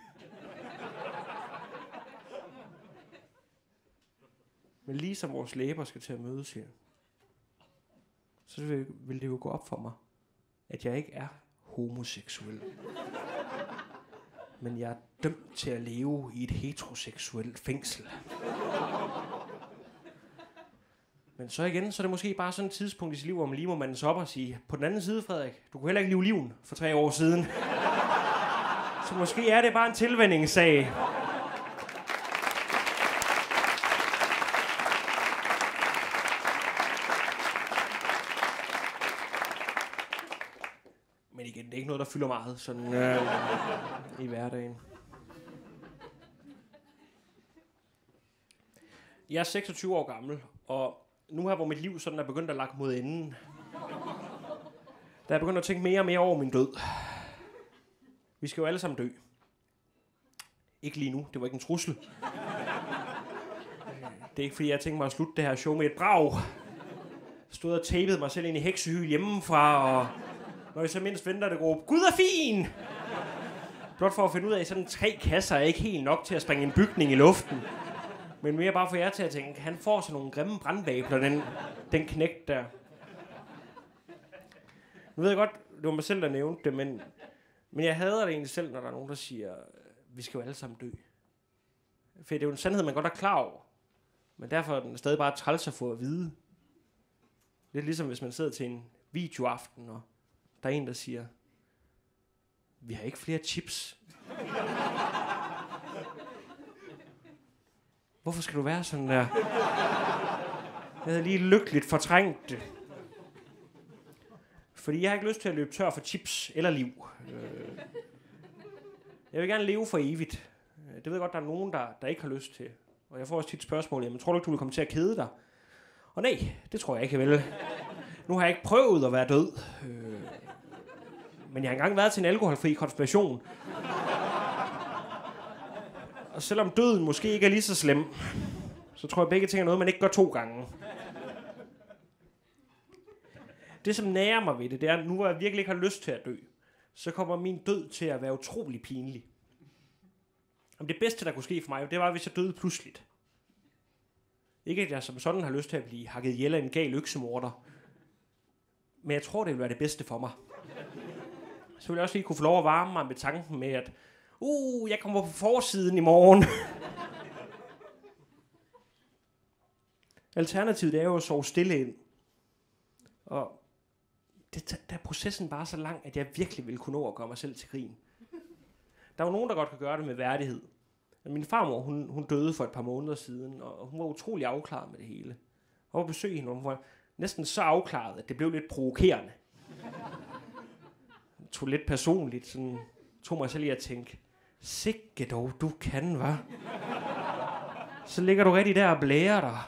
Men lige som vores læber skal til at mødes her, så vil, vil det jo gå op for mig, at jeg ikke er homoseksuel. Men jeg er dømt til at leve i et heteroseksuelt fængsel. Men så igen, så er det måske bare sådan et tidspunkt i sit liv, hvor man lige må mandes op og sige, på den anden side, Frederik, du kunne heller ikke leve liven for tre år siden. Så måske er det bare en tilvænningssag. Men igen, det er ikke noget, der fylder meget sådan, øh, i hverdagen. Jeg er seksogtyve år gammel, og nu her, hvor mit liv sådan er begyndt at lakke mod enden, der er jeg begyndt at tænke mere og mere over min død. Vi skal jo alle sammen dø. Ikke lige nu, det var ikke en trussel. Det er ikke, fordi jeg tænkte mig at slutte det her show med et brag. Stod og tapede mig selv ind i heksehyl hjemmefra, og når jeg så mindst venter, det går, Gud er fin! Blot for at finde ud af, at sådan tre kasser er ikke helt nok til at springe en bygning i luften. Men mere bare for jer til at tænke, han får sådan nogle grimme brandvabler, den, den knægt der. Nu ved jeg godt, det var mig selv, der nævnte det, men, men jeg hader det egentlig selv, når der er nogen, der siger, vi skal jo alle sammen dø. For det er jo en sandhed, man godt er klar over. Men derfor er den stadig bare træls at få at vide. Lidt ligesom hvis man sidder til en videoaften, og der er en, der siger, vi har ikke flere chips. Hvorfor skal du være sådan der? Jeg havde lige lykkeligt fortrængt det. Fordi jeg har ikke lyst til at løbe tør for chips eller liv. Jeg vil gerne leve for evigt. Det ved jeg godt, der er nogen, der, der ikke har lyst til. Og jeg får også tit spørgsmål, jamen tror du ikke, du vil komme til at kede dig? Og nej, det tror jeg ikke, jeg vil. Nu har jeg ikke prøvet at være død. Men jeg har engang været til en alkoholfri konfirmation. Og selvom døden måske ikke er lige så slem, så tror jeg begge ting er noget, man ikke gør to gange. Det, som nærer mig ved det, det er, at nu hvor jeg virkelig ikke har lyst til at dø, så kommer min død til at være utrolig pinlig. Om det bedste, der kunne ske for mig, det var, hvis jeg døde pludseligt. Ikke at jeg som sådan har lyst til at blive hakket ihjel af en gal øksemorder. Men jeg tror, det vil være det bedste for mig. Så vil jeg også lige kunne få lov at varme mig med tanken med, at uh, jeg kommer på forsiden i morgen. Alternativet er jo at sove stille ind. Og det, der er processen bare så lang, at jeg virkelig vil kunne nå at gøre mig selv til grin. Der er jo nogen, der godt kan gøre det med værdighed. Min farmor, hun, hun døde for et par måneder siden, og hun var utrolig afklaret med det hele. Jeg var besøg hende, og hun var næsten så afklaret, at det blev lidt provokerende. Jeg tog lidt personligt, sådan, tog mig selv i at tænke, sikke dog, du kan, hva'? Så ligger du rigtig der og blærer dig.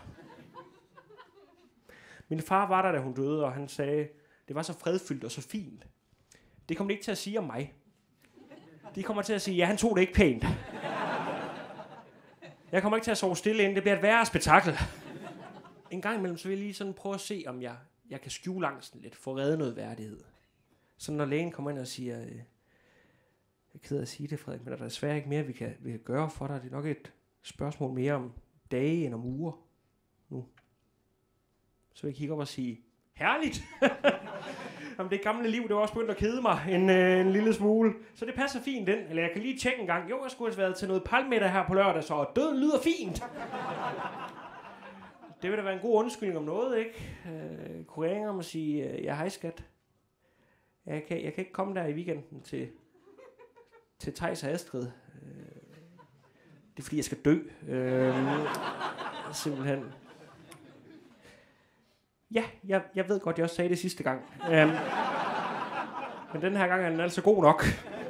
Min far var der, da hun døde, og han sagde, det var så fredfyldt og så fint. Det kom de ikke til at sige om mig. De kommer til at sige, ja, han tog det ikke pænt. Jeg kommer ikke til at sove stille ind, det bliver et værre spektakel. En gang imellem, så vil jeg lige sådan prøve at se, om jeg, jeg kan skjule angsten lidt, få redde noget værdighed. Så når lægen kommer ind og siger, jeg er ked af at sige det, Frederik, men der er desværre ikke mere, vi kan, vi kan gøre for dig. Det er nok et spørgsmål mere om dage end om uger nu. Så vil jeg kigge op og sige, herligt! Jamen, det gamle liv, det var også begyndt at kede mig en, øh, en lille smule. Så det passer fint den. Eller jeg kan lige tjekke en gang. Jo, jeg skulle have været til noget palmiddag her på lørdag, så døden lyder fint. Det vil da være en god undskyldning om noget, ikke? Øh, kunne ringe om at sige, øh, ja, hej skat. Jeg kan, jeg kan ikke komme der i weekenden til, til Theis og Astrid. Øh, det er fordi, jeg skal dø. Øh, simpelthen. Ja, jeg, jeg ved godt, jeg også sagde det sidste gang. Um, men den her gang er den altså god nok.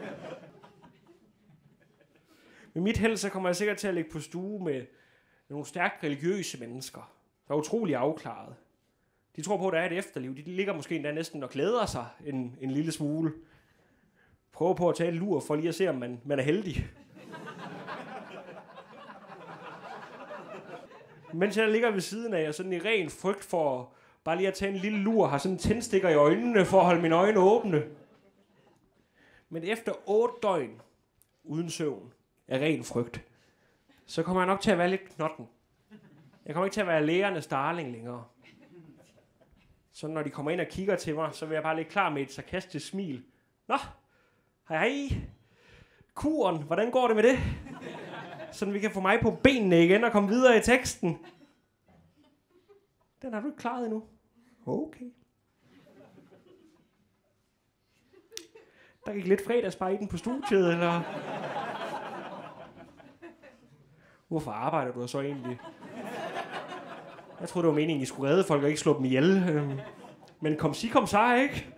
Med mit held, så kommer jeg sikkert til at ligge på stue med nogle stærkt religiøse mennesker, der er utrolig afklaret. De tror på, at der er et efterliv. De ligger måske endda næsten og glæder sig en, en lille smule. Prøver på at tage et lur for lige at se, om man, man er heldig. Mens jeg ligger ved siden af, og sådan i ren frygt for bare lige at tage en lille lur, har sådan tændstikker i øjnene for at holde mine øjne åbne. Men efter otte døgn uden søvn af ren frygt, så kommer jeg nok til at være lidt knotten. Jeg kommer ikke til at være lægernes darling længere. Så når de kommer ind og kigger til mig, så vil jeg bare ligge klar med et sarkastisk smil. Nå, hej hej. Kuren, hvordan går det med det? Sådan vi kan få mig på benene igen og komme videre i teksten. Den har du ikke klaret endnu. Okay. Der gik lidt fredagsbar i den på studiet, eller? Hvorfor arbejder du så egentlig? Jeg troede, det var meningen, I skulle redde folk og ikke slå dem ihjel. Men kom sig, kom sig, ikke?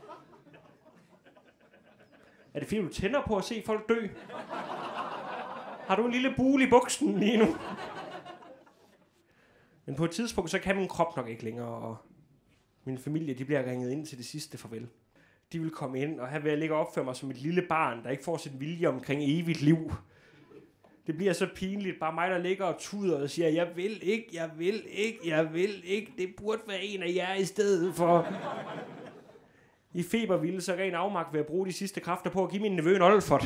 Er det fordi, du tænder på at se folk dø? Har du en lille bule i buksen lige nu? Men på et tidspunkt, så kan min krop nok ikke længere, og min familie, de bliver ringet ind til det sidste farvel. De vil komme ind, og her vil jeg ligge og opføre mig som et lille barn, der ikke får sin vilje omkring evigt liv. Det bliver så pinligt, bare mig, der ligger og tuder og siger, jeg vil ikke, jeg vil ikke, jeg vil ikke, det burde være en af jer i stedet for. I febervilde, så ren afmagt ved at bruge de sidste kræfter på at give min nevø en Olfert.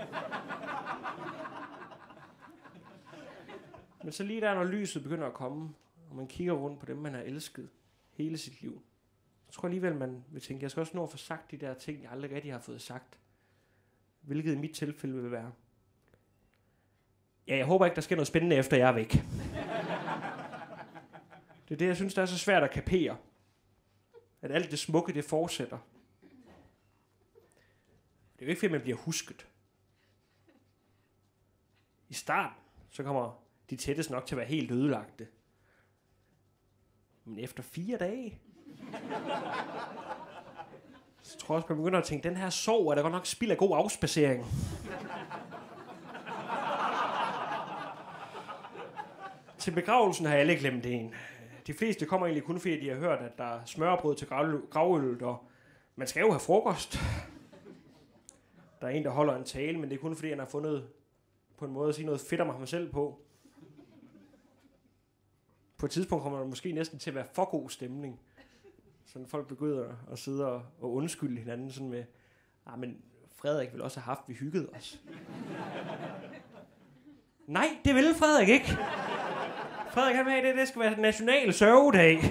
Men så lige der, når lyset begynder at komme, og man kigger rundt på dem, man har elsket hele sit liv, så tror jeg alligevel, man vil tænke, jeg skal også nå at få sagt de der ting, jeg aldrig rigtig har fået sagt. Hvilket i mit tilfælde vil være. Ja, jeg håber ikke, der sker noget spændende, efter jeg er væk. Det er det, jeg synes, der er så svært at kapere. At alt det smukke, det fortsætter. Det er jo ikke, fordi man bliver husket. I starten, så kommer de tætteste nok til at være helt ødelagte. Men efter fire dage, så tror jeg også, man begynder at tænke, den her sorg er da godt nok spild af god afspacering. Til begravelsen har alle glemt en. De fleste kommer egentlig kun fordi, de har hørt, at der er smørbrød til gravøllet, og man skal jo have frokost. Der er en, der holder en tale, men det er kun fordi, han har fundet på en måde at sige noget fedt om ham selv på. På et tidspunkt kommer der måske næsten til at være for god stemning. Sådan folk begynder at sidde og, og undskylde hinanden sådan med, ah, men Frederik ville også have haft, vi hyggede os. Nej, det ville Frederik ikke. Frederik, han vil have det, det skal være national sørgedag.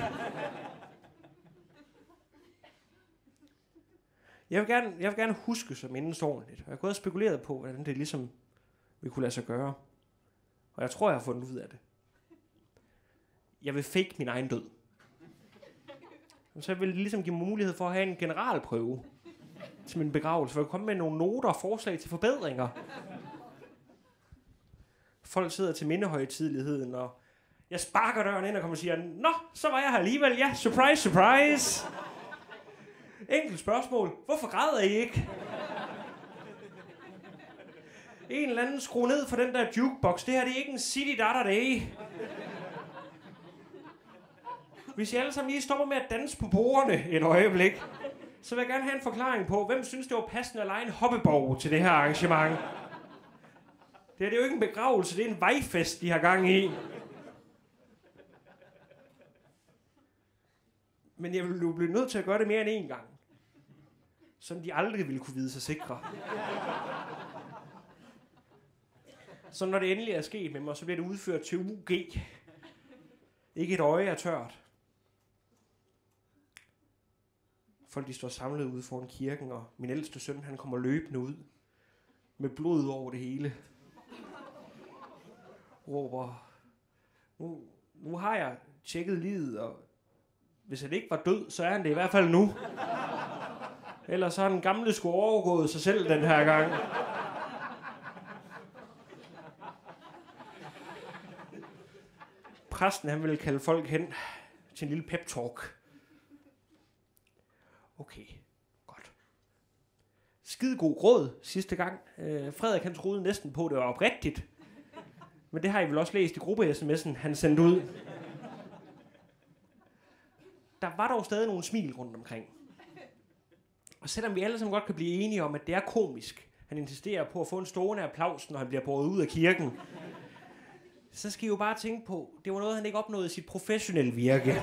Jeg vil gerne, jeg vil gerne huske som mindes ordentligt. Jeg har gået og spekuleret på, hvordan det ligesom vil kunne lade sig gøre. Og jeg tror, jeg har fundet ud af det. Jeg vil fake min egen død. Så jeg vil ligesom give mig mulighed for at have en generalprøve til min begravelse, for at komme med nogle noter og forslag til forbedringer. Folk sidder til mindehøjtideligheden, og jeg sparker døren ind og kommer og siger, nå, så var jeg her alligevel, ja, surprise, surprise. Enkelt spørgsmål, hvorfor græder I ikke? En eller anden skru ned for den der jukebox, det her det er ikke en city data day. Hvis I alle sammen lige stopper med at danse på bordene et øjeblik, så vil jeg gerne have en forklaring på, hvem synes, det var passende at lege en hoppeborg til det her arrangement. Det er, det er jo ikke en begravelse, det er en vejfest, de har gang i. Men jeg vil jo blive nødt til at gøre det mere end én gang. Sådan de aldrig ville kunne vide sig sikre. Så når det endelig er sket med mig, så bliver det udført til U G. Ikke et øje er tørt. Folk de står samlet ude foran kirken, og min ældste søn han kommer løbende ud. Med blod over det hele. Råber, nu, nu har jeg tjekket livet, og hvis han ikke var død, så er han det i hvert fald nu. Ellers har den gamle sgu overgået sig selv den her gang. Præsten han ville kalde folk hen til en lille pep-talk. Okay, godt. Skidegod gråd sidste gang. Øh, Frederik han troede næsten på, at det var oprigtigt. Men det har I vel også læst i gruppe-sms'en, han sendte ud. Der var dog stadig nogle smil rundt omkring. Og selvom vi alle sammen godt kan blive enige om, at det er komisk, han insisterer på at få en stående applaus, når han bliver båret ud af kirken, så skal I jo bare tænke på, det var noget, han ikke opnåede i sit professionelle virke.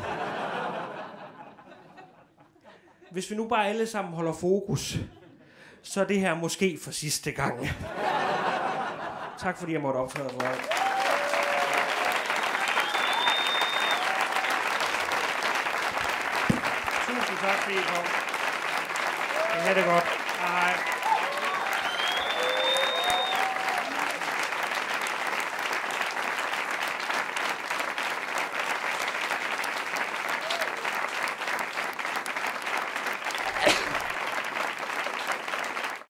Hvis vi nu bare alle sammen holder fokus, så er det her måske for sidste gang. Tak fordi jeg måtte optræde for jer. Tusind tak fordi I kom. Ha' det godt. Hej.